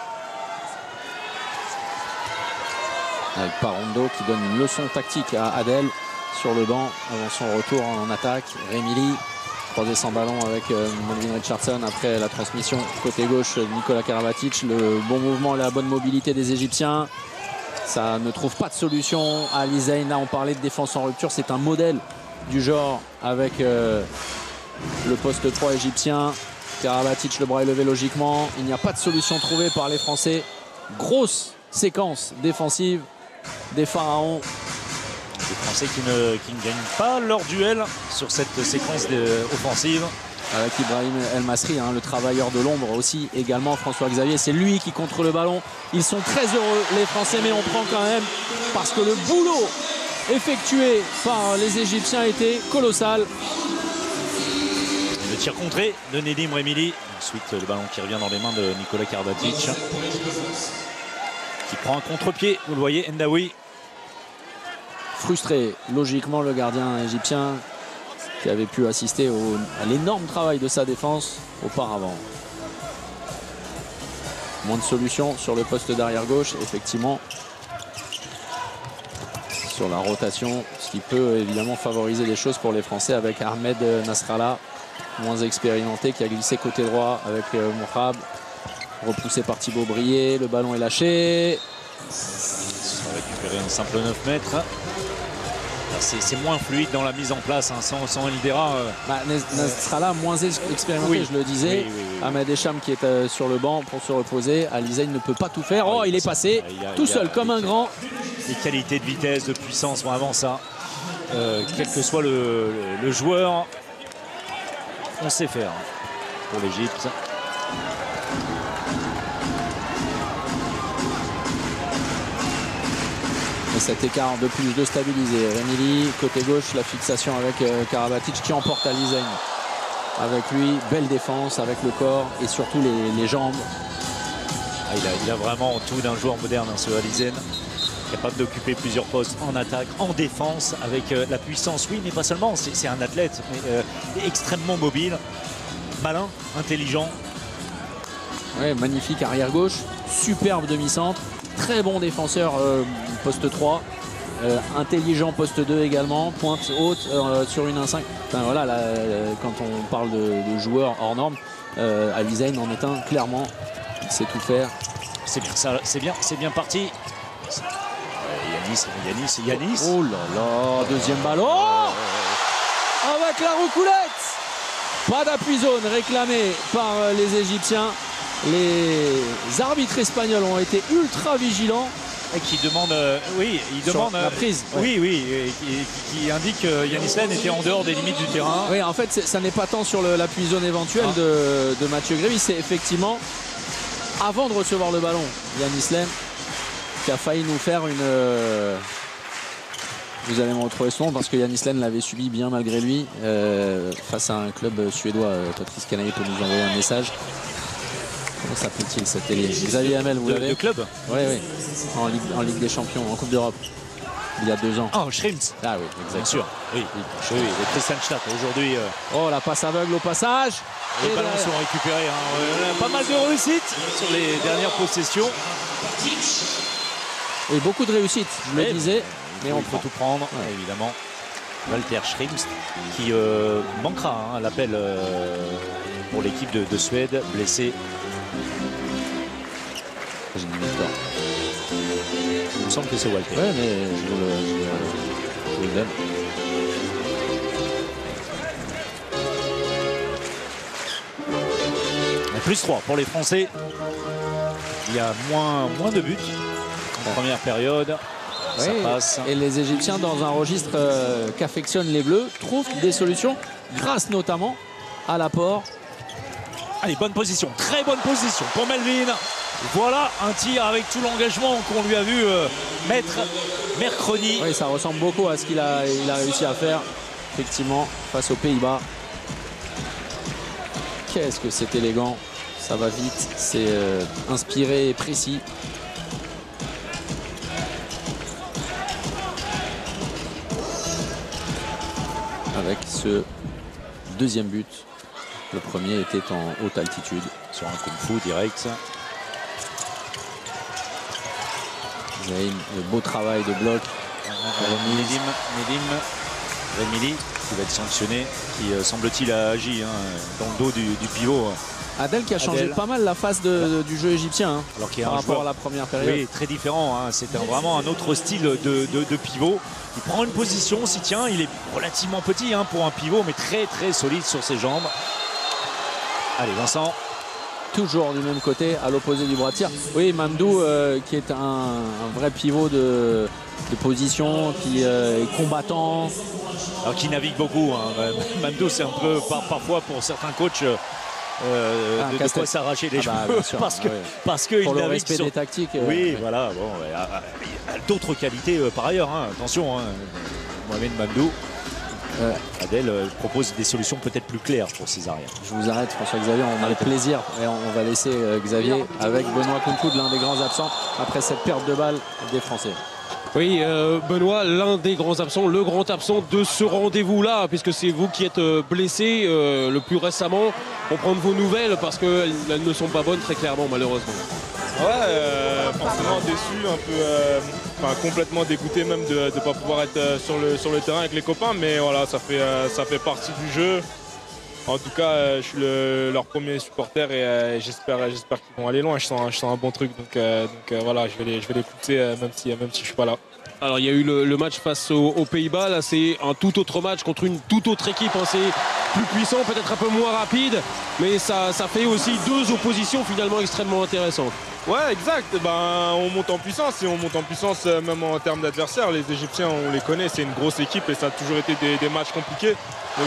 A: Avec Parondo qui donne une leçon tactique à Adel sur le banc avant son retour en attaque. Rémi Lee croisé sans ballon avec Melvin Richardson après la transmission côté gauche de Nikola Karabatic. Le bon mouvement et la bonne mobilité des Égyptiens. Ça ne trouve pas de solution. Ali Zayn, là on parlait de défense en rupture, c'est un modèle du genre avec le poste 3 égyptien. Karabatic, le bras est levé logiquement. Il n'y a pas de solution trouvée par les Français. Grosse séquence défensive des Pharaons.
B: Les Français qui ne gagnent pas leur duel sur cette séquence offensive.
A: Avec Ibrahim El Masri, le travailleur de l'ombre aussi, également François Xavier. C'est lui qui contre le ballon. Ils sont très heureux, les Français, mais on prend quand même parce que le boulot effectué par les Égyptiens était colossal.
B: Le tir contré de Nedim Remili. Ensuite, le ballon qui revient dans les mains de Nikola Karabatic. Qui prend un contre-pied, vous le voyez, Ndaoui.
A: Frustré, logiquement, le gardien égyptien qui avait pu assister à l'énorme travail de sa défense auparavant. Moins de solutions sur le poste d'arrière gauche, effectivement. Sur la rotation, ce qui peut évidemment favoriser les choses pour les Français avec Ahmed Nasrallah, moins expérimenté, qui a glissé côté droit avec Mohab. Repoussé par Thibaut Brié, le ballon est lâché.
B: Ça va récupérer un simple 9 mètres. C'est moins fluide dans la mise en place, sans Eldera.
A: Nasrallah moins expérimenté, oui, je le disais. Oui. Ahmed Echam qui est sur le banc pour se reposer. Ali Zayn ne peut pas tout faire. Oh, il est passé tout seul comme un grand.
B: Les qualités de vitesse, de puissance, vraiment ça. Quel que soit le joueur, on sait faire pour l'Égypte.
A: Et cet écart de plus de stabiliser. Rémi Lee, côté gauche, la fixation avec Karabatic qui emporte Ali Zayn. Avec lui, belle défense avec le corps et surtout les jambes.
B: Il a vraiment tout d'un joueur moderne, ce Ali Zayn. Capable d'occuper plusieurs postes en attaque, en défense, avec la puissance, oui, mais pas seulement. C'est un athlète, mais extrêmement mobile, malin, intelligent.
A: Ouais, magnifique arrière gauche, superbe demi-centre. Très bon défenseur poste 3, intelligent poste 2 également, pointe haute sur une 1-5. Enfin, voilà, là, quand on parle de joueurs hors normes, Ali Zayn en est un, clairement. Il sait tout faire.
B: C'est bien parti. Yanis.
A: Oh là là, deuxième ballon. Avec la roucoulette. Pas d'appui zone réclamé par les Égyptiens. Les arbitres espagnols ont été ultra vigilants.
B: Et qui demandent,
A: la prise.
B: Oui, qui indique que Yanis Len était en dehors des limites du terrain.
A: Oui, en fait, ça n'est pas tant sur l'appui zone éventuel de Mathieu Grévy, c'est effectivement avant de recevoir le ballon, Yanis Len qui a failli nous faire une. Vous allez me retrouver son nom parce que Yanis Len l'avait subi bien malgré lui face à un club suédois. Patrice Canaille peut nous envoyer un message. Comment s'appelle-t-il cette télé? Xavier Hamel, vous l'avez?
B: Le club?
A: Oui, en Ligue des Champions, en Coupe d'Europe, il y a 2 ans.
B: Oh, Schrems.
A: Ah oui, exactement.
B: Bien sûr. Oui, et Christian Stadt aujourd'hui.
A: Oh, la passe aveugle au passage.
B: Les ballons sont récupérés. Pas mal de réussite sur les dernières possessions.
A: Et beaucoup de réussite, je le disais.
B: Mais on peut tout prendre, évidemment. Walter Schrems qui manquera à l'appel pour l'équipe de Suède, blessé.
A: J'ai une victoire.
B: Il me semble que c'est Walter.
A: Ouais, mais je vous le donne.
B: Plus 3 pour les Français. Il y a moins de buts en première période.
A: Oui,
B: ça passe.
A: Et les Égyptiens, dans un registre qu'affectionnent les Bleus, trouvent des solutions grâce notamment à l'apport.
B: Allez, bonne position, très bonne position pour Melvin. Voilà un tir avec tout l'engagement qu'on lui a vu mettre mercredi.
A: Oui, ça ressemble beaucoup à ce qu'il a réussi à faire, effectivement, face aux Pays-Bas. Qu'est-ce que c'est élégant, ça va vite, c'est inspiré et précis. avec ce deuxième but. Le premier était en haute altitude.
B: Sur un kung-fu direct.
A: Zayn, le beau travail de bloc.
B: Nedim Remili qui va être sanctionné, qui semble-t-il a agi dans le dos du pivot.
A: Adel qui a changé pas mal la face du jeu égyptien
B: alors qu'il y a
A: par
B: un
A: rapport
B: joueur,
A: à la première période.
B: Oui, très différent. C'est vraiment un autre style de pivot. Il prend une position, s'y tient. Il est relativement petit pour un pivot, mais très très solide sur ses jambes. Allez, Vincent.
A: Toujours du même côté, à l'opposé du bras de tir. Oui, Mamdou qui est un vrai pivot de position, qui est combattant.
B: Alors qui navigue beaucoup. Mamdou, c'est un peu parfois pour certains coachs de quoi s'arracher les cheveux parce que
A: pour
B: il
A: le respect des tactiques.
B: Oui, voilà. Bon, d'autres qualités par ailleurs. Attention, Mohamed Mamdou. Adel propose des solutions peut-être plus claires pour ses arrières.
A: Je vous arrête, François-Xavier, on a le plaisir et on va laisser Xavier avec Benoît Kounkoud, l'un des grands absents après cette perte de balle des Français.
F: Oui, Benoît, l'un des grands absents, le grand absent de ce rendez-vous-là, puisque c'est vous qui êtes blessé le plus récemment. On prend de vos nouvelles parce qu'elles ne sont pas bonnes très clairement, malheureusement.
I: Ouais, forcément déçu, un peu, complètement dégoûté même de ne pas pouvoir être sur le terrain avec les copains, mais voilà, ça fait partie du jeu. En tout cas, je suis leur premier supporter et j'espère qu'ils vont aller loin. Je sens un bon truc, donc voilà, je vais les pousser même si je suis pas là.
F: Alors il y a eu le match face aux Pays-Bas, là c'est un tout autre match contre une toute autre équipe, c'est plus puissant, peut-être un peu moins rapide, mais ça fait aussi deux oppositions finalement extrêmement intéressantes.
I: Ouais, exact, on monte en puissance et on monte en puissance même en termes d'adversaires. Les Égyptiens, on les connaît, c'est une grosse équipe et ça a toujours été des matchs compliqués. Donc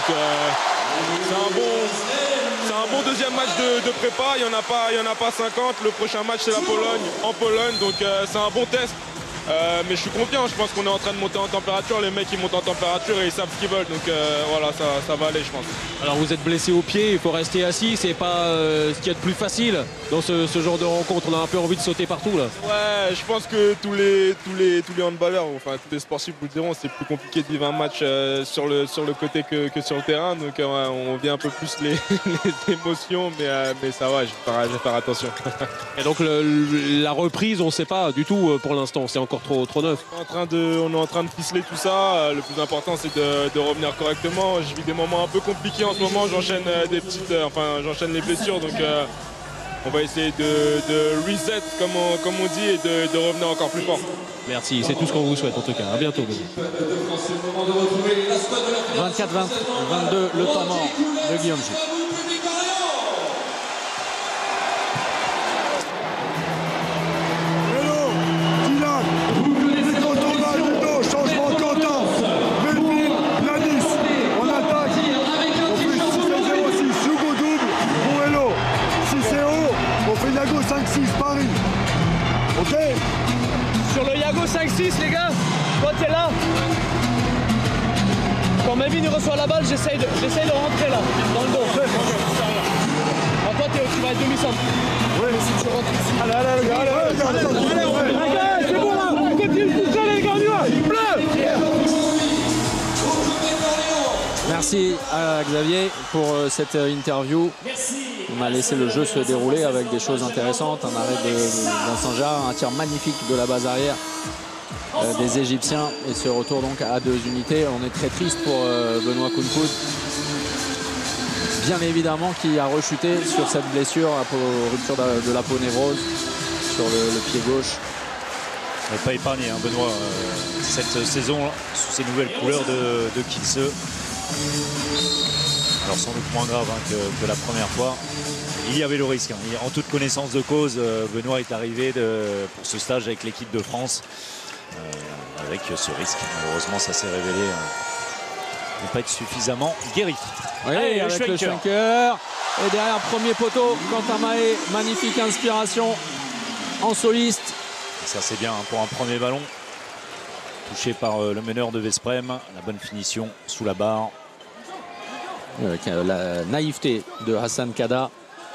I: c'est un bon deuxième match de prépa, il n'y en a pas 50. Le prochain match c'est la Pologne, en Pologne, donc c'est un bon test. Mais je suis confiant, je pense qu'on est en train de monter en température, les mecs ils montent en température et ils savent ce qu'ils veulent, donc voilà, ça va aller je pense.
F: Alors vous êtes blessé au pied, il faut rester assis, c'est pas ce qu'il y a de plus facile dans ce genre de rencontre, on a un peu envie de sauter partout là.
I: Ouais, je pense que tous les handballeurs, enfin tous les sportifs vous le diront, c'est plus compliqué de vivre un match sur le côté que sur le terrain, donc on vit un peu plus les émotions, mais ça va, je vais faire attention.
F: Et donc la reprise, on ne sait pas du tout pour l'instant, c'est encore trop neuf.
I: On est en train de ficeler tout ça. Le plus important c'est de revenir correctement. Je vis des moments un peu compliqués en ce moment. J'enchaîne j'enchaîne les blessures. Donc on va essayer de reset comme on dit et de revenir encore plus fort.
F: Merci, c'est tout ce qu'on vous souhaite en tout cas. À bientôt.
A: 24-22, le temps mort de Guillaume Jouy.
D: Paris. Ok.
E: Sur le Yago 5-6 les gars, toi t'es là. Quand Melvin reçoit la balle, j'essaye de rentrer là, dans le dos. Alors toi tu vas être demi-centre.
D: Oui, mais si tu rentres ici. Allez,
E: c'est bon là, on continue tout seul les gars, on y va. Bleu.
A: Merci à Xavier pour cette interview. On a laissé le jeu se dérouler avec des choses intéressantes. Un arrêt de Vincent Jarre, un tir magnifique de la base arrière des Égyptiens. Et ce retour donc à 2 unités. On est très triste pour Benoît Kounkoud. Bien évidemment qui a rechuté sur cette blessure, rupture de la peau névrose sur le pied gauche.
B: Il n'est pas épargné Benoît cette saison sous ces nouvelles couleurs de Kielce. Alors sans doute moins grave que la première fois. Il y avait le risque. En toute connaissance de cause, Benoît est arrivé pour ce stage avec l'équipe de France. Avec ce risque. Malheureusement, ça s'est révélé ne pas être suffisamment guéri.
A: Oui, allez, avec le Schenker. Et derrière, premier poteau, Quentin Mahé. Magnifique inspiration en soliste.
B: Et ça, c'est bien pour un premier ballon. Touché par le meneur de Vesprem. La bonne finition sous la barre.
A: Avec la naïveté de Hassan Kada.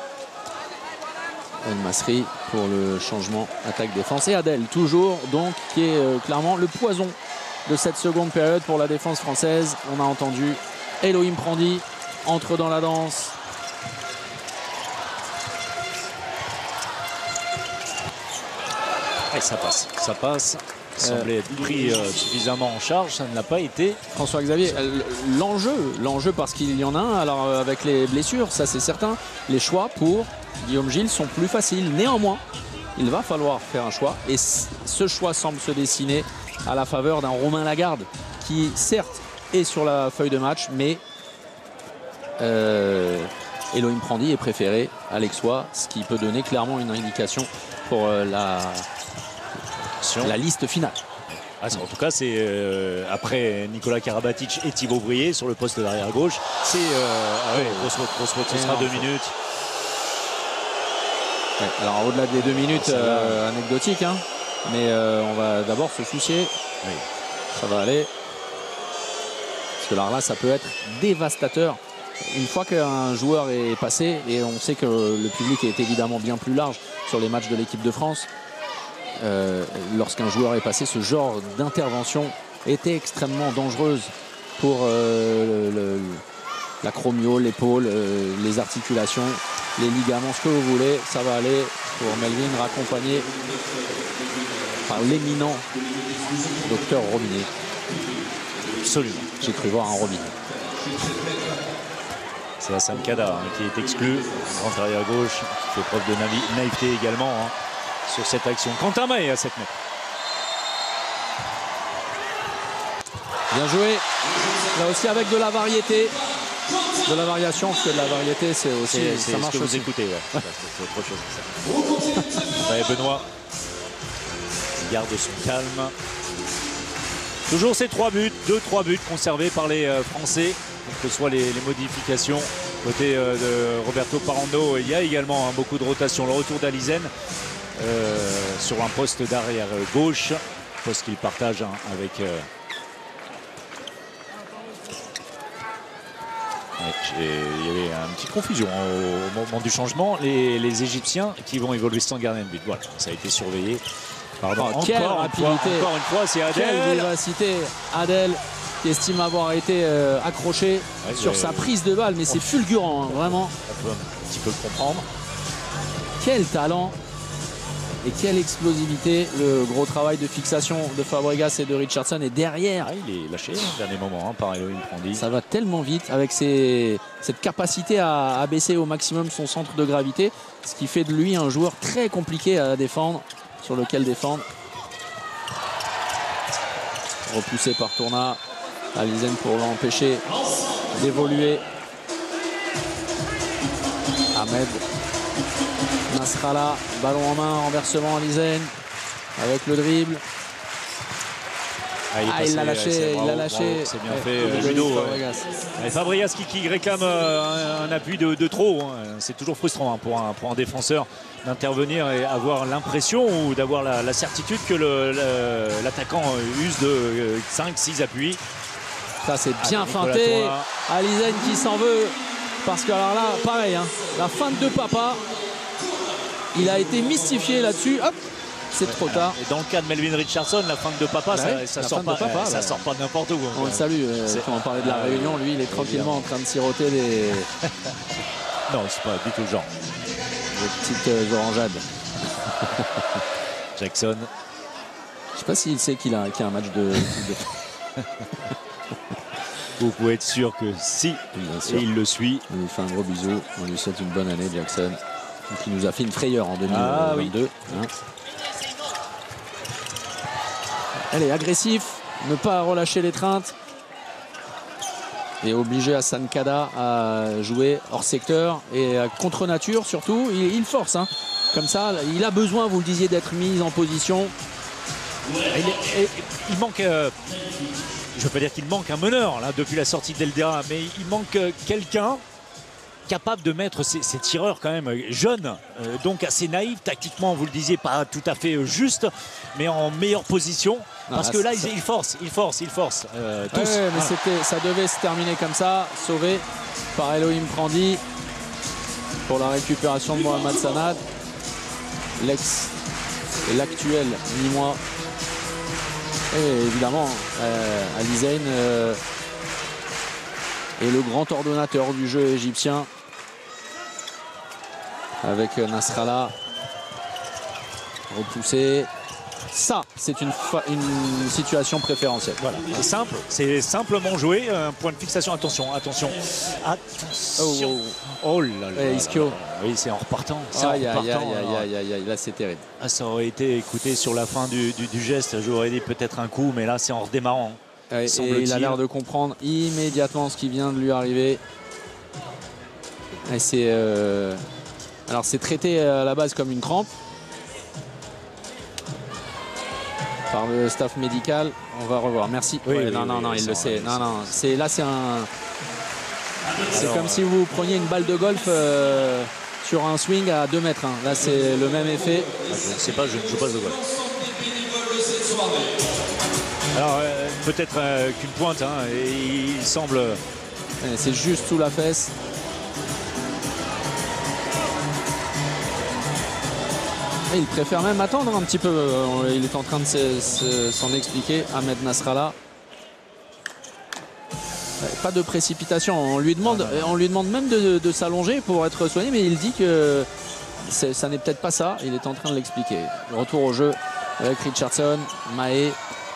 A: El Masri pour le changement attaque-défense. Et Adel, toujours, donc, qui est clairement le poison de cette seconde période pour la défense française. On a entendu Elohim Prandi entre dans la danse.
B: Et ça passe, ça passe. Il semblait être pris suffisamment en charge, ça ne l'a pas été.
A: François-Xavier, l'enjeu parce qu'il y en a un, alors avec les blessures, ça c'est certain, les choix pour Guillaume Gilles sont plus faciles. Néanmoins, il va falloir faire un choix et ce choix semble se dessiner à la faveur d'un Romain Lagarde qui certes est sur la feuille de match, mais Elohim Prandi est préféré à l'Aixois, ce qui peut donner clairement une indication pour la liste finale.
B: Ah, en tout cas, c'est après Nicolas Karabatic et Thibaut Brier sur le poste d'arrière gauche. C'est grosse faute, ce sera 2 minutes.
A: Ouais, alors au-delà des 2 minutes anecdotiques, hein, mais on va d'abord se soucier.
B: Oui.
A: Ça va aller. Parce que là, ça peut être dévastateur. Une fois qu'un joueur est passé, et on sait que le public est évidemment bien plus large sur les matchs de l'équipe de France, lorsqu'un joueur est passé, ce genre d'intervention était extrêmement dangereuse pour l'acromio, l'épaule, les articulations, les ligaments, ce que vous voulez. Ça va aller pour Melvin, raccompagné par l'éminent docteur Robinet.
B: Absolument.
A: J'ai cru voir un Robinet.
B: C'est Hassan Kada qui est exclu, grand arrière gauche, qui fait preuve de naïveté également sur cette action. Quentin Mahé à 7 mètres.
A: Bien joué. Là aussi avec de la variété, de la variation, parce que de la variété c'est aussi ça marche
B: ce que vous
A: aussi.
B: écoutez, ouais. C'est autre chose que ça. Ouais, Benoît garde son calme. Toujours ces 3 buts, 2-3 buts conservés par les Français, que ce soit les modifications côté de Roberto Parando. Il y a également beaucoup de rotation. Le retour d'Alizen sur un poste d'arrière gauche, poste qu'il partage avec il y avait une petite confusion au moment du changement. Les Égyptiens qui vont évoluer sans gardien de but. Voilà, ça a été surveillé. Pardon,
A: Quelle rapidité.
B: Encore une fois, c'est Adel.
A: Quelle vivacité. Adel qui estime avoir été accroché sur sa prise de balle, mais c'est fulgurant, hein, vraiment.
B: On peut un petit peu le comprendre.
A: Quel talent et quelle explosivité. Le gros travail de fixation de Fabregas et de Richardson est derrière.
B: Ah, il est lâché au dernier moment par Elohim Prandi.
A: Ça va tellement vite avec cette capacité à baisser au maximum son centre de gravité, ce qui fait de lui un joueur très compliqué à défendre, sur lequel défendre. Repoussé par Tourna. Alizen pour l'empêcher d'évoluer. Ahmed Nasrallah, ballon en main, renversement Alizen avec le dribble. Il l'a lâché, il l'a lâché.
B: C'est bien fait, Ludo. Fabregas qui réclame un appui de trop. Hein. C'est toujours frustrant hein, pour un défenseur d'intervenir et avoir l'impression ou d'avoir la certitude que l'attaquant use de 5-6 appuis.
A: Ça c'est bien feinté. Alizen qui s'en veut. Parce que alors là, pareil, hein, la feinte de Papa, il a été mystifié là-dessus. Hop, c'est trop tard.
B: Et dans le cas de Melvin Richardson, la feinte de Papa, ça sort pas de n'importe où.
A: On le salue. Quand on parlait de la Réunion, lui, il est tranquillement en train de siroter des...
B: Non, c'est pas du tout le genre.
A: Des petites orangeades.
B: Jackson.
A: Je sais pas s'il sait qu'il a un match de...
B: Vous pouvez être sûr que si, et il le suit.
A: On lui fait un gros bisou. On lui souhaite une bonne année, Jackson, qui nous a fait une frayeur en 2022. Ah, oui. Hein. Allez, agressif, ne pas relâcher l'étreinte. Et obliger Hassan Kada à jouer hors secteur et contre nature surtout. Il force, hein. Comme ça, il a besoin, vous le disiez, d'être mis en position.
B: Il manque... je peux dire qu'il manque un meneur là, depuis la sortie d'Eldera, mais il manque quelqu'un capable de mettre ces tireurs quand même jeunes, donc assez naïfs, tactiquement, vous le disiez, pas tout à fait juste, mais en meilleure position. Parce que là, il force tous.
A: Mais ça devait se terminer comme ça, sauvé par Elohim Prandi pour la récupération de Mohamed Sanad, l'ex et l'actuel Nîmois. Et évidemment, Alizen et le grand ordonnateur du jeu égyptien avec Nasrallah repoussé. Ça, c'est une situation préférentielle.
B: Voilà, c'est simple, c'est simplement joué. Un point de fixation. Attention, attention, attention. Oh là là.
A: Ischio.
B: Oui, c'est en repartant.
A: Là, c'est terrible.
B: Ah, ça aurait été, écoutez, sur la fin du geste, j'aurais dit peut-être un coup, mais là, c'est en redémarrant.
A: Et il a l'air de comprendre immédiatement ce qui vient de lui arriver. Et c'est alors c'est traité à la base comme une crampe par le staff médical. On va revoir. Merci.
B: Oui,
A: non, il le sait. Non, c'est là, c'est comme si vous preniez une balle de golf sur un swing à 2 mètres. Hein. Là, c'est le même effet.
B: Je ne sais pas, je ne joue pas au golf. Alors peut-être qu'une pointe. Hein, et il semble.
A: C'est juste sous la fesse. Il préfère même attendre un petit peu. Il est en train de s'en expliquer, Ahmed Nasrallah. Pas de précipitation. On lui demande même de s'allonger pour être soigné, mais il dit que ça n'est peut-être pas ça. Il est en train de l'expliquer. Retour au jeu avec Richardson, Mahé,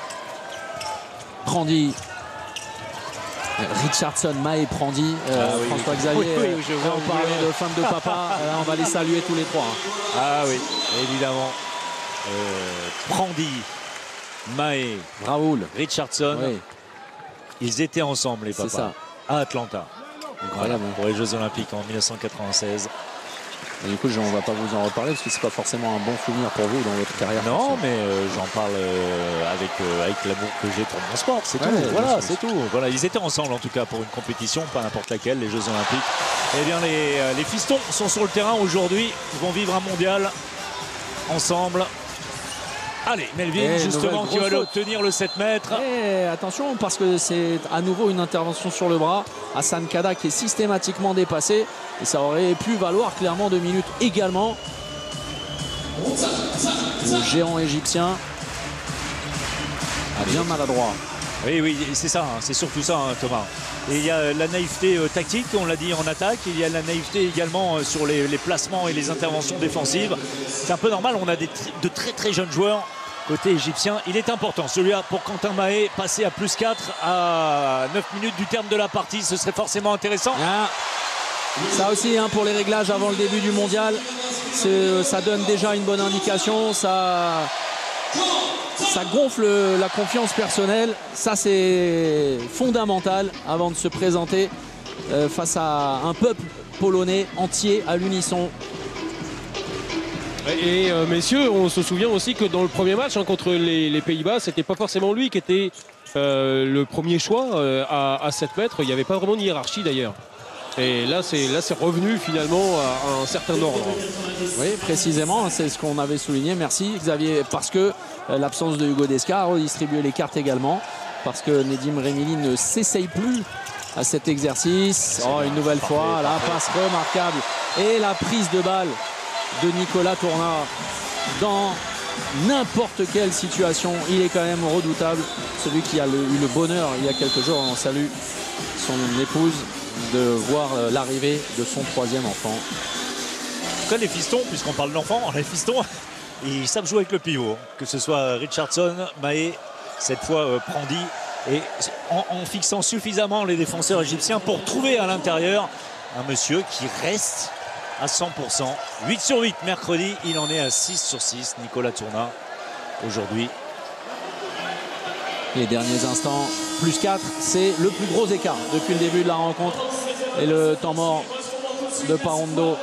A: Prandi. Richardson, Mahé, Prandi, François-Xavier, on parlait de femme de papa, là, on va les saluer tous les trois. Hein.
B: Ah oui, évidemment. Prandi, Mahé,
A: Raoul,
B: Richardson,
A: oui.
B: Ils étaient ensemble les papas à Atlanta. Incroyable. Voilà, pour les Jeux Olympiques en 1996.
A: Et du coup, on ne va pas vous en reparler parce que c'est pas forcément un bon souvenir pour vous dans votre carrière.
B: Non, mais j'en parle avec l'amour que j'ai pour mon sport. C'est tout. Voilà, c'est tout. Voilà, ils étaient ensemble en tout cas pour une compétition, pas n'importe laquelle, les Jeux Olympiques. Eh bien, les fistons sont sur le terrain aujourd'hui. Ils vont vivre un mondial ensemble. Allez, Melvin, justement, qui va obtenir le 7 mètres.
A: Et attention, parce que c'est à nouveau une intervention sur le bras. Hassan Kada qui est systématiquement dépassé. Et ça aurait pu valoir clairement 2 minutes également. Le géant égyptien a bien maladroit.
B: Oui, c'est ça, hein, c'est surtout ça, hein, Thomas. Et il y a la naïveté tactique, on l'a dit en attaque. Il y a la naïveté également sur les placements et les interventions défensives. C'est un peu normal, on a de très très jeunes joueurs côté égyptien. Il est important, celui-là pour Quentin Mahé, passer à +4 à 9 minutes du terme de la partie. Ce serait forcément intéressant.
A: Ah, ça aussi, hein, pour les réglages avant le début du mondial, ça donne déjà une bonne indication. Ça gonfle la confiance personnelle. Ça, c'est fondamental avant de se présenter face à un peuple polonais entier à l'unisson.
F: Et messieurs, on se souvient aussi que dans le premier match contre les Pays-Bas, c'était pas forcément lui qui était le premier choix à 7 mètres. Il n'y avait pas vraiment de hiérarchie d'ailleurs. Et là, c'est revenu finalement à un certain ordre.
A: Oui, précisément, c'est ce qu'on avait souligné. Merci Xavier, parce que l'absence de Hugo Desca a redistribué les cartes également, parce que Nedim Remili ne s'essaye plus à cet exercice. Une nouvelle fois, la passe remarquable et la prise de balle de Nicolas Tourna dans n'importe quelle situation. Il est quand même redoutable. Celui qui a eu le bonheur il y a quelques jours, on salue son épouse, de voir l'arrivée de son 3e enfant.
B: En tout cas, les fistons, puisqu'on parle d'enfants, les fistons, ils savent jouer avec le pivot. Que ce soit Richardson, Mahé, cette fois Prandi. Et en fixant suffisamment les défenseurs égyptiens pour trouver à l'intérieur un monsieur qui reste à 100%. 8 sur 8 mercredi, il en est à 6 sur 6. Nicolas Tourna, aujourd'hui.
A: Les derniers instants, +4, c'est le plus gros écart depuis le début de la rencontre. Et le temps mort de Parondo.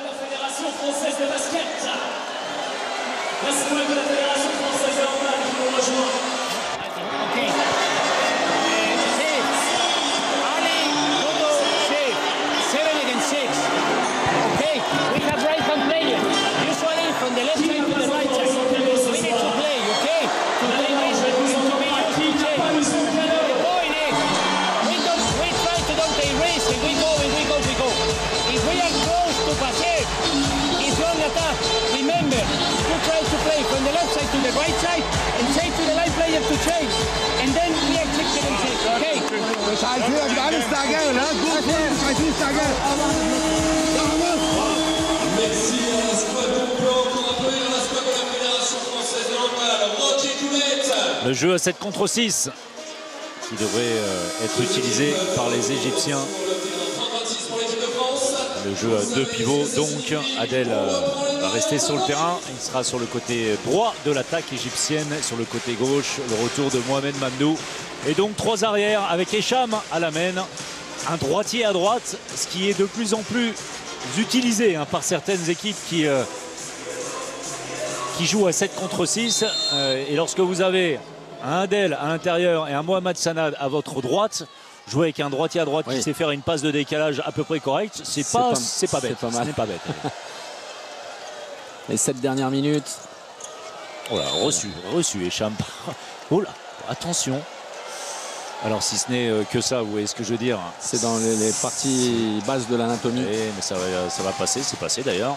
G: Remember, you try to play from the left side to the right side and say to the line player
C: Merci à la squad au plan pour applaudir la squad de la Fédération française de handball. Roger Toulette.
B: Le jeu à 7 contre 6 qui devrait être utilisé par les Égyptiens. Le jeu à 2 pivots, donc Adel va rester sur le terrain. Il sera sur le côté droit de l'attaque égyptienne, sur le côté gauche, le retour de Mohamed Mamdou. Et donc 3 arrières avec Esham à la main, un droitier à droite, ce qui est de plus en plus utilisé par certaines équipes qui jouent à 7 contre 6. Et lorsque vous avez un Adel à l'intérieur et un Mohamed Sanad à votre droite, jouer avec un droitier à droite qui sait faire une passe de décalage à peu près correcte, c'est pas bête. Ce n'est pas bête.
A: Les 7 dernières minutes.
B: Oh là, reçu Esham. Oh là, attention. Alors si ce n'est que ça, vous voyez ce que je veux dire.
A: C'est dans les parties basses de l'anatomie.
B: Mais ça va passer, c'est passé d'ailleurs.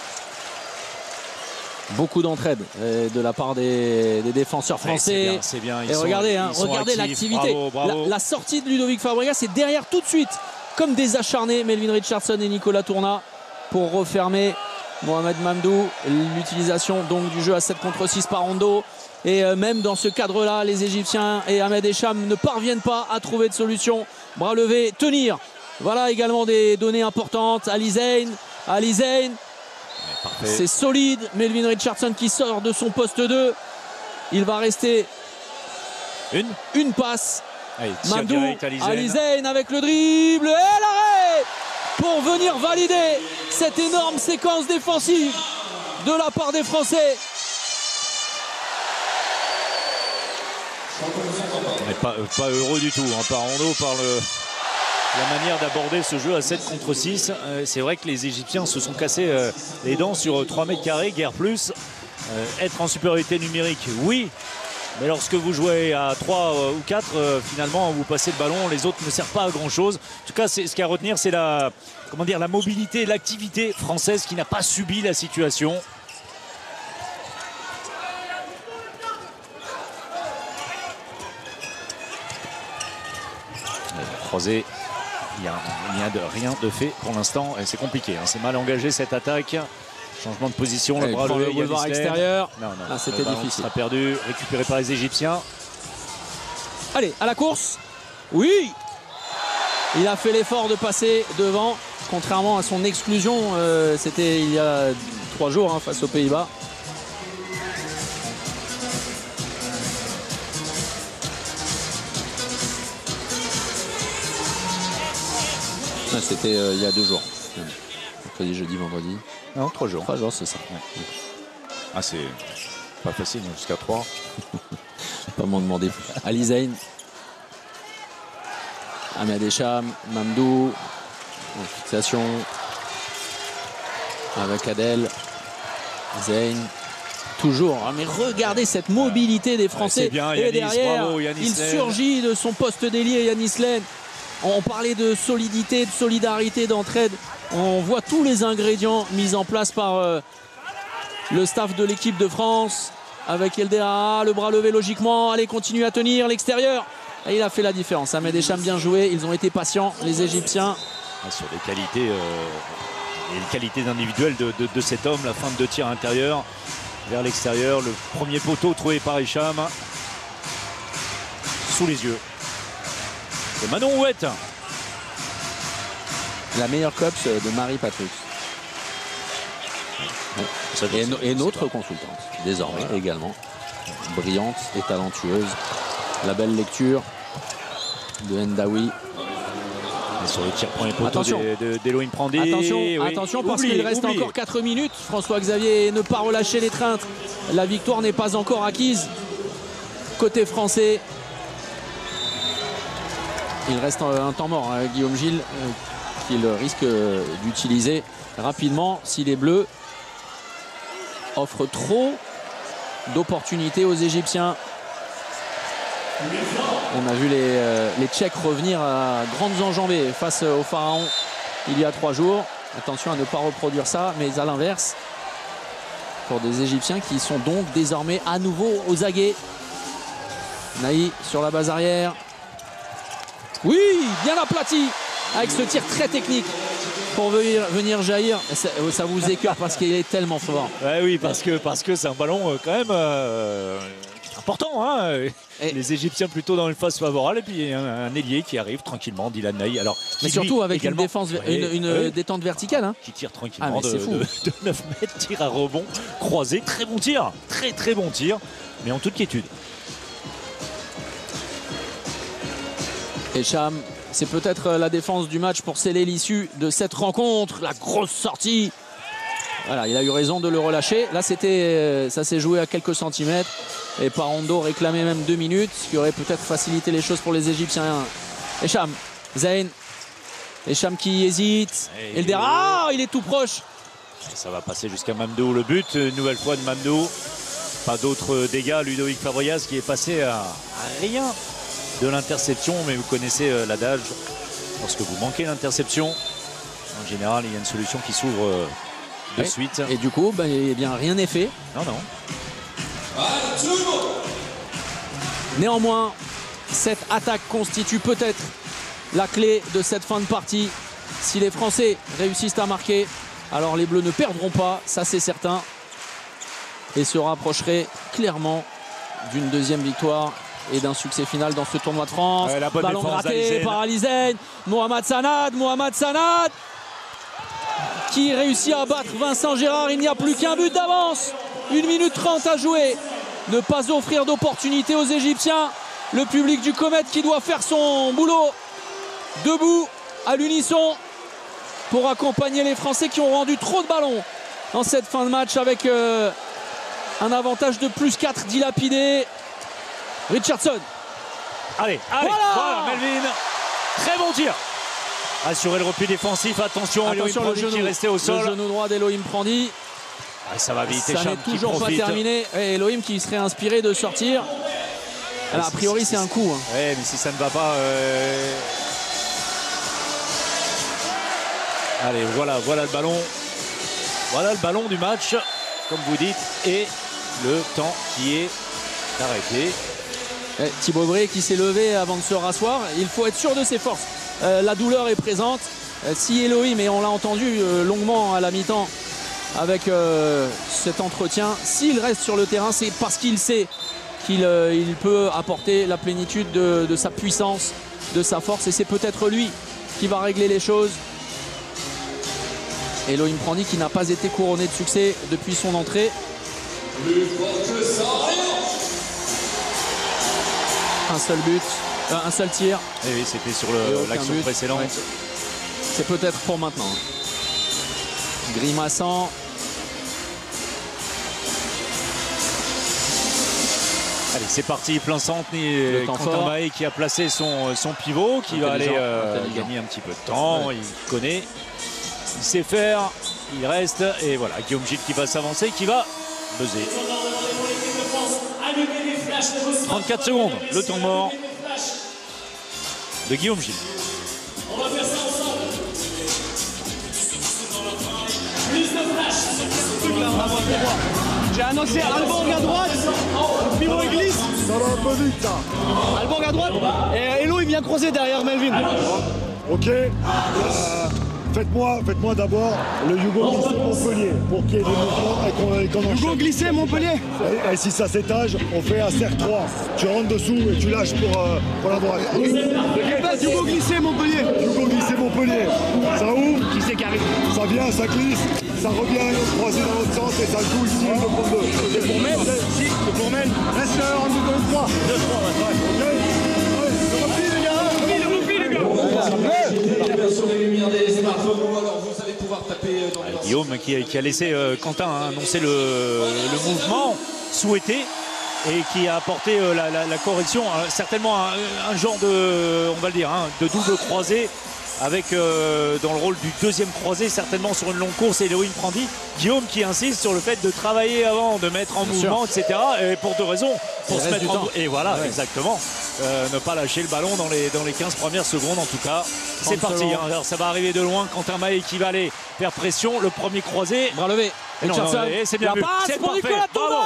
A: Beaucoup d'entraide de la part des défenseurs français.
B: C'est bien.
A: Et regardez, regardez l'activité. La sortie de Ludovic Fabregas, c'est derrière tout de suite, comme des acharnés, Melvin Richardson et Nicolas Tourna pour refermer Mohamed Mamdou. L'utilisation donc du jeu à 7 contre 6 par Rondo. Et même dans ce cadre-là, les Égyptiens et Ahmed Esham ne parviennent pas à trouver de solution. Bras levé, tenir. Voilà également des données importantes. Ali Zayn. C'est solide. Melvin Richardson qui sort de son poste 2. Il va rester une passe. Mamdou, Ali Zayn avec le dribble et l'arrêt pour venir valider cette énorme séquence défensive de la part des Français.
B: On n'est pas heureux du tout par Rondo, par la manière d'aborder ce jeu à 7 contre 6. C'est vrai que les Égyptiens se sont cassés les dents sur 3 mètres carrés, guère plus. Être en supériorité numérique, oui. Mais lorsque vous jouez à 3 ou 4, finalement, vous passez le ballon, les autres ne servent pas à grand-chose. En tout cas, ce qu'il y a à retenir, c'est la mobilité, l'activité française qui n'a pas subi la situation. Croisé, il n'y a rien de fait pour l'instant et c'est compliqué. C'est mal engagé cette attaque. Changement de position, le bras levé,
A: le boulevard extérieur.
B: Non,
A: c'était difficile.
B: Sera perdu, récupéré par les Égyptiens.
A: Allez, à la course. Oui, il a fait l'effort de passer devant, contrairement à son exclusion. C'était il y a 3 jours face aux Pays-Bas. C'était il y a 2 jours. Mercredi, jeudi, vendredi.
B: Non, 3 jours.
A: 3 jours, c'est ça.
B: Ouais. Ah, c'est pas facile, jusqu'à 3.
A: Pas m'en demander plus. Ali Zayn. Ahmed Esham, Mamdou. En fixation. Avec Adel. Zayn. Toujours. Mais regardez cette mobilité des Français.
B: Bien,
A: et
B: Yanis,
A: derrière,
B: bravo, Yanis
A: il
B: Len.
A: surgit de son poste d'ailier, Yanis Len. On parlait de solidité, de solidarité, d'entraide. On voit tous les ingrédients mis en place par le staff de l'équipe de France. Avec Eldera, le bras levé logiquement. Allez, continue à tenir l'extérieur. Et il a fait la différence. Ahmed Esham bien joué. Ils ont été patients, les Égyptiens.
B: Sur les qualités individuelles de cet homme. La fin de 2 tirs intérieurs vers l'extérieur. Le premier poteau trouvé par Esham. Sous les yeux. Et Manon Ouette.
A: La meilleure cops de Marie Patrux. Et notre consultante, désormais également. Brillante et talentueuse. La belle lecture de Ndaoui.
B: Et sur le tir premier poteau d'Elohim Prandi.
A: Attention parce qu'il reste encore 4 minutes. François-Xavier, ne pas relâcher l'étreinte. La victoire n'est pas encore acquise. Côté français. Il reste un temps mort, Guillaume Gilles, qu'il risque d'utiliser rapidement si les Bleus offrent trop d'opportunités aux Égyptiens. On a vu les Tchèques revenir à grandes enjambées face au Pharaon il y a 3 jours. Attention à ne pas reproduire ça, mais à l'inverse, pour des Égyptiens qui sont donc désormais à nouveau aux aguets. Naï sur la base arrière. Oui, bien aplati avec ce tir très technique pour venir jaillir. Ça vous écœure parce qu'il est tellement fort.
B: Ouais, oui, parce que c'est un ballon quand même important. Hein. Les Égyptiens plutôt dans une phase favorable et puis un ailier qui arrive tranquillement, Dylan Ney. Alors,
A: mais surtout avec une défense, une détente verticale. Hein.
B: Qui tire tranquillement de 9 mètres, tir à rebond, croisé. Très bon tir, très bon tir, mais en toute quiétude.
A: Et Cham, c'est peut-être la défense du match pour sceller l'issue de cette rencontre. La grosse sortie. Voilà, il a eu raison de le relâcher. Là, ça s'est joué à quelques centimètres. Et Parando réclamait même 2 minutes, ce qui aurait peut-être facilité les choses pour les Égyptiens. Echam, Zayn. Echam qui hésite. Et il est tout proche.
B: Ça va passer jusqu'à Mamdou. Le but, une nouvelle fois de Mamdou. Pas d'autres dégâts. Ludovic Fabrias qui est passé à rien de l'interception, mais vous connaissez l'adage, lorsque vous manquez l'interception, en général il y a une solution qui s'ouvre de suite.
A: Et du coup, eh bien, rien n'est fait.
B: Non.
A: Néanmoins, cette attaque constitue peut-être la clé de cette fin de partie. Si les Français réussissent à marquer, alors les Bleus ne perdront pas, ça c'est certain, et se rapprocheraient clairement d'une deuxième victoire et d'un succès final dans ce tournoi de France. Ballon raté par Alizane. Mohamed Sanad qui réussit à battre Vincent Gérard. Il n'y a plus qu'un but d'avance. 1 minute 30 à jouer. Ne pas offrir d'opportunité aux Égyptiens. Le public du Comet qui doit faire son boulot debout à l'unisson pour accompagner les Français qui ont rendu trop de ballons dans cette fin de match avec un avantage de +4 dilapidé. Richardson.
B: Allez, voilà Melvin. Très bon tir. Assurer le repli défensif. Attention, Elohim Prandi qui est resté au sol.
A: Le genou droit d'Elohim Prandi.
B: Ça va vite.
A: Ça n'est toujours pas terminé. Et Elohim qui serait inspiré de sortir. Alors, a priori, c'est un coup. Hein.
B: Ouais, mais si ça ne va pas. Allez, voilà le ballon. Voilà le ballon du match, comme vous dites. Et le temps qui est arrêté.
A: Thibaut Bré qui s'est levé avant de se rasseoir. Il faut être sûr de ses forces. La douleur est présente. Si Elohim, et on l'a entendu longuement à la mi-temps avec cet entretien, s'il reste sur le terrain, c'est parce qu'il sait qu'il peut apporter la plénitude de sa puissance, de sa force. Et c'est peut-être lui qui va régler les choses. Elohim Prandi qui n'a pas été couronné de succès depuis son entrée. Un seul but, un seul tir.
B: Et oui, c'était sur l'action précédente. Ouais.
A: C'est peut-être pour maintenant. Grimaçant.
B: Allez, c'est parti, plein centre. Quentin Mahé qui a placé son pivot, qui va aller gagner un petit peu de temps. Il connaît, il sait faire, il reste. Et voilà, Guillaume Gilles qui va s'avancer, qui va buzzer. 34 secondes, le temps mort de Guillaume Gilles.
C: On va faire ça ensemble.
E: J'ai annoncé Alborg à droite, pivot et glisse.
D: Ça va un peu vite ça.
E: Alborg à droite et Elo il vient creuser derrière Melvin.
D: Ok. Faites-moi d'abord le Hugo Glissé Montpellier pour qu'il y ait des mouvements et qu'on enchaîne.
E: Hugo Glissé Montpellier.
D: Et si ça s'étage, on fait un cercle 3. Tu rentres dessous et tu lâches pour la droite.
E: Hugo Glissé Montpellier.
D: Hugo Glissé Montpellier. Ça ouvre.
E: Qui c'est qui arrive?
D: Ça vient, ça glisse, ça revient, croisé dans l'autre sens et ça joue ici le prendre 2.
E: C'est pour Mel. Si, c'est pour Mel.
D: Reste en 2-3. 2-3, ouais. Ok. Repli les gars.
C: Sur les lumières des smartphones, alors vous allez pouvoir taper dans les
B: Guillaume qui a laissé Quentin annoncer le mouvement souhaité et qui a apporté la correction, certainement un genre de, on va le dire, de double croisé avec dans le rôle du deuxième croisé, certainement sur une longue course, Elohim Prandi. Guillaume qui insiste sur le fait de travailler avant, de mettre en mouvement, etc. Et pour 2 raisons. Pour se mettre en mouvement. Et voilà, exactement. Ne pas lâcher le ballon dans les 15 premières secondes en tout cas. C'est parti. Alors ça va arriver de loin. Quentin Mahé qui va aller faire pression. Le premier croisé.
A: Bras levé.
B: C'est bien vu. C'est parfait. Bravo.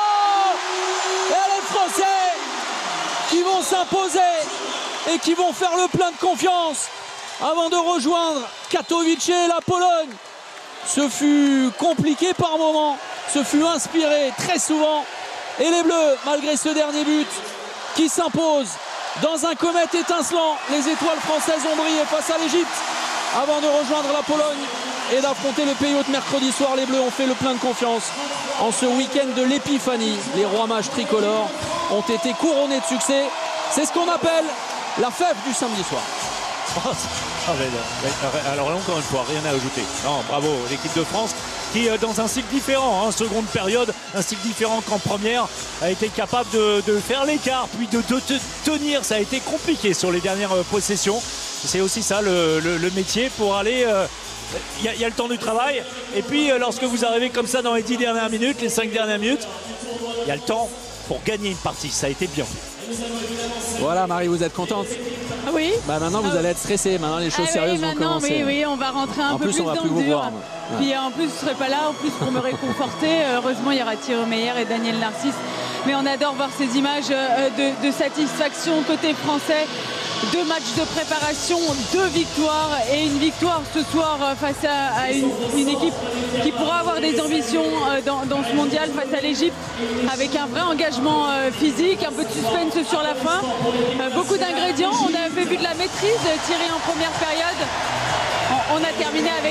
A: Et les Français qui vont s'imposer et qui vont faire le plein de confiance avant de rejoindre Katowice et la Pologne. Ce fut compliqué par moments, ce fut inspiré très souvent. Et les Bleus, malgré ce dernier but qui s'impose dans un comète étincelant, les étoiles françaises ont brillé face à l'Égypte avant de rejoindre la Pologne et d'affronter le pays hôte mercredi soir. Les Bleus ont fait le plein de confiance en ce week-end de l'épiphanie. Les rois mages tricolores ont été couronnés de succès. C'est ce qu'on appelle la fève du samedi soir.
B: Alors là, encore une fois, rien à ajouter. Non, bravo l'équipe de France qui, dans un cycle différent, en seconde période, un cycle différent qu'en première, a été capable de faire l'écart, puis de tenir. Ça a été compliqué sur les dernières possessions. C'est aussi ça le métier pour aller... Il y a le temps du travail. Et puis, lorsque vous arrivez comme ça dans les 10 dernières minutes, les 5 dernières minutes, il y a le temps pour gagner une partie. Ça a été bien fait.
A: Voilà, Marie, vous êtes contente?
H: Oui.
A: Bah maintenant, vous allez être stressée. Maintenant, les choses sérieuses vont commencer.
H: Oui, on va rentrer un peu plus dans le dur. Puis en plus, je ne serai pas là, en plus pour me réconforter. Heureusement, il y aura Thierry Meyer et Daniel Narcisse. Mais on adore voir ces images de satisfaction côté français. 2 matchs de préparation, 2 victoires et une victoire ce soir face à une équipe qui pourra avoir des ambitions dans ce mondial face à l'Égypte, avec un vrai engagement physique, un peu de suspense sur la fin, beaucoup d'ingrédients. On avait vu de la maîtrise, Thierry, en première période. On a terminé avec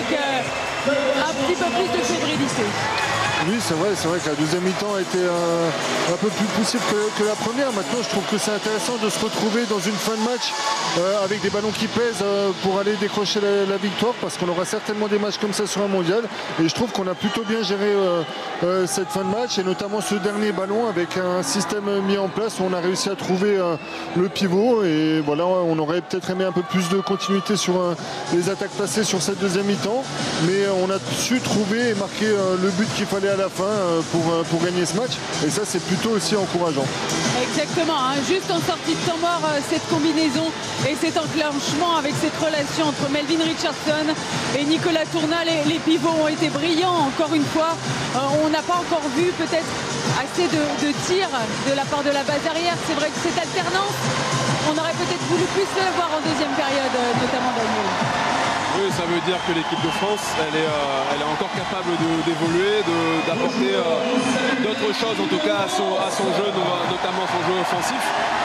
H: un petit peu plus de fébrilité.
D: Oui, c'est vrai que la deuxième mi-temps a été un peu plus poussive que la première. Maintenant, je trouve que c'est intéressant de se retrouver dans une fin de match avec des ballons qui pèsent pour aller décrocher la victoire, parce qu'on aura certainement des matchs comme ça sur un mondial. Et je trouve qu'on a plutôt bien géré cette fin de match, et notamment ce dernier ballon avec un système mis en place où on a réussi à trouver le pivot. Et voilà, on aurait peut-être aimé un peu plus de continuité sur les attaques passées sur cette deuxième mi-temps. Mais on a su trouver et marquer le but qu'il fallait à la fin pour gagner ce match, et ça c'est plutôt aussi encourageant.
H: Exactement, hein. Juste en sortie de temps mort, cette combinaison et cet enclenchement avec cette relation entre Melvin Richardson et Nicolas Tournal, les pivots ont été brillants encore une fois. On n'a pas encore vu peut-être assez de tirs de la part de la base arrière. C'est vrai que cette alternance, on aurait peut-être voulu plus le voir en deuxième période, notamment Daniel.
F: Oui, ça veut dire que l'équipe de France, elle est encore capable d'évoluer, d'apporter d'autres choses, en tout cas à son jeu, notamment son jeu offensif.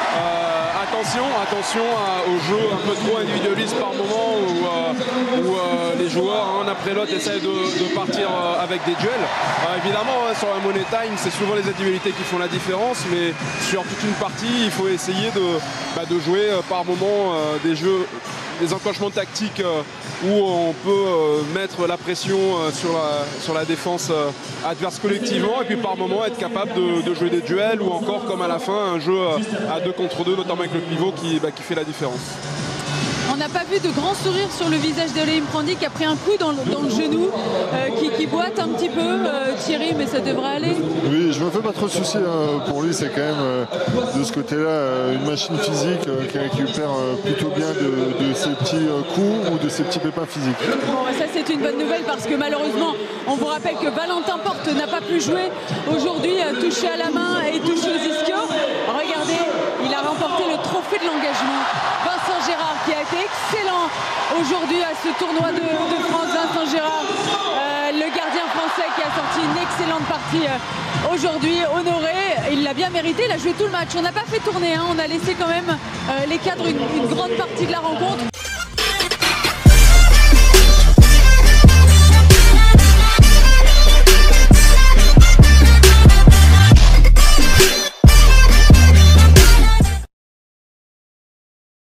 F: Attention au jeu un peu trop individualiste par moment où les joueurs, un après l'autre, essayent de partir avec des duels. Évidemment, sur la Money Time, c'est souvent les individualités qui font la différence, mais sur toute une partie, il faut essayer de jouer par moment des jeux, des enclenchements tactiques où on peut mettre la pression sur la défense adverse collectivement, et puis par moment être capable de jouer des duels, ou encore comme à la fin un jeu à 2 contre 2, notamment avec le pivot qui fait la différence.
H: On n'a pas vu de grand sourire sur le visage d'Elohim Prandi, qui a pris un coup dans le genou, qui boite un petit peu, Thierry, mais ça devrait aller. Oui,
D: je me fais pas trop de soucis pour lui. C'est quand même de ce côté-là une machine physique qui récupère plutôt bien de ses petits coups ou de ses petits pépins physiques.
H: Bon, ça c'est une bonne nouvelle, parce que malheureusement, on vous rappelle que Valentin Porte n'a pas pu jouer aujourd'hui, touché à la main et touché aux ischios. Regardez, il a remporté le trophée de l'engagement. Vincent Gérard, qui a été excellent aujourd'hui à ce tournoi de France. Vincent Gérard, le gardien français, qui a sorti une excellente partie aujourd'hui, honoré. Il l'a bien mérité, il a joué tout le match. On n'a pas fait tourner, hein. On a laissé quand même les cadres une grande partie de la rencontre.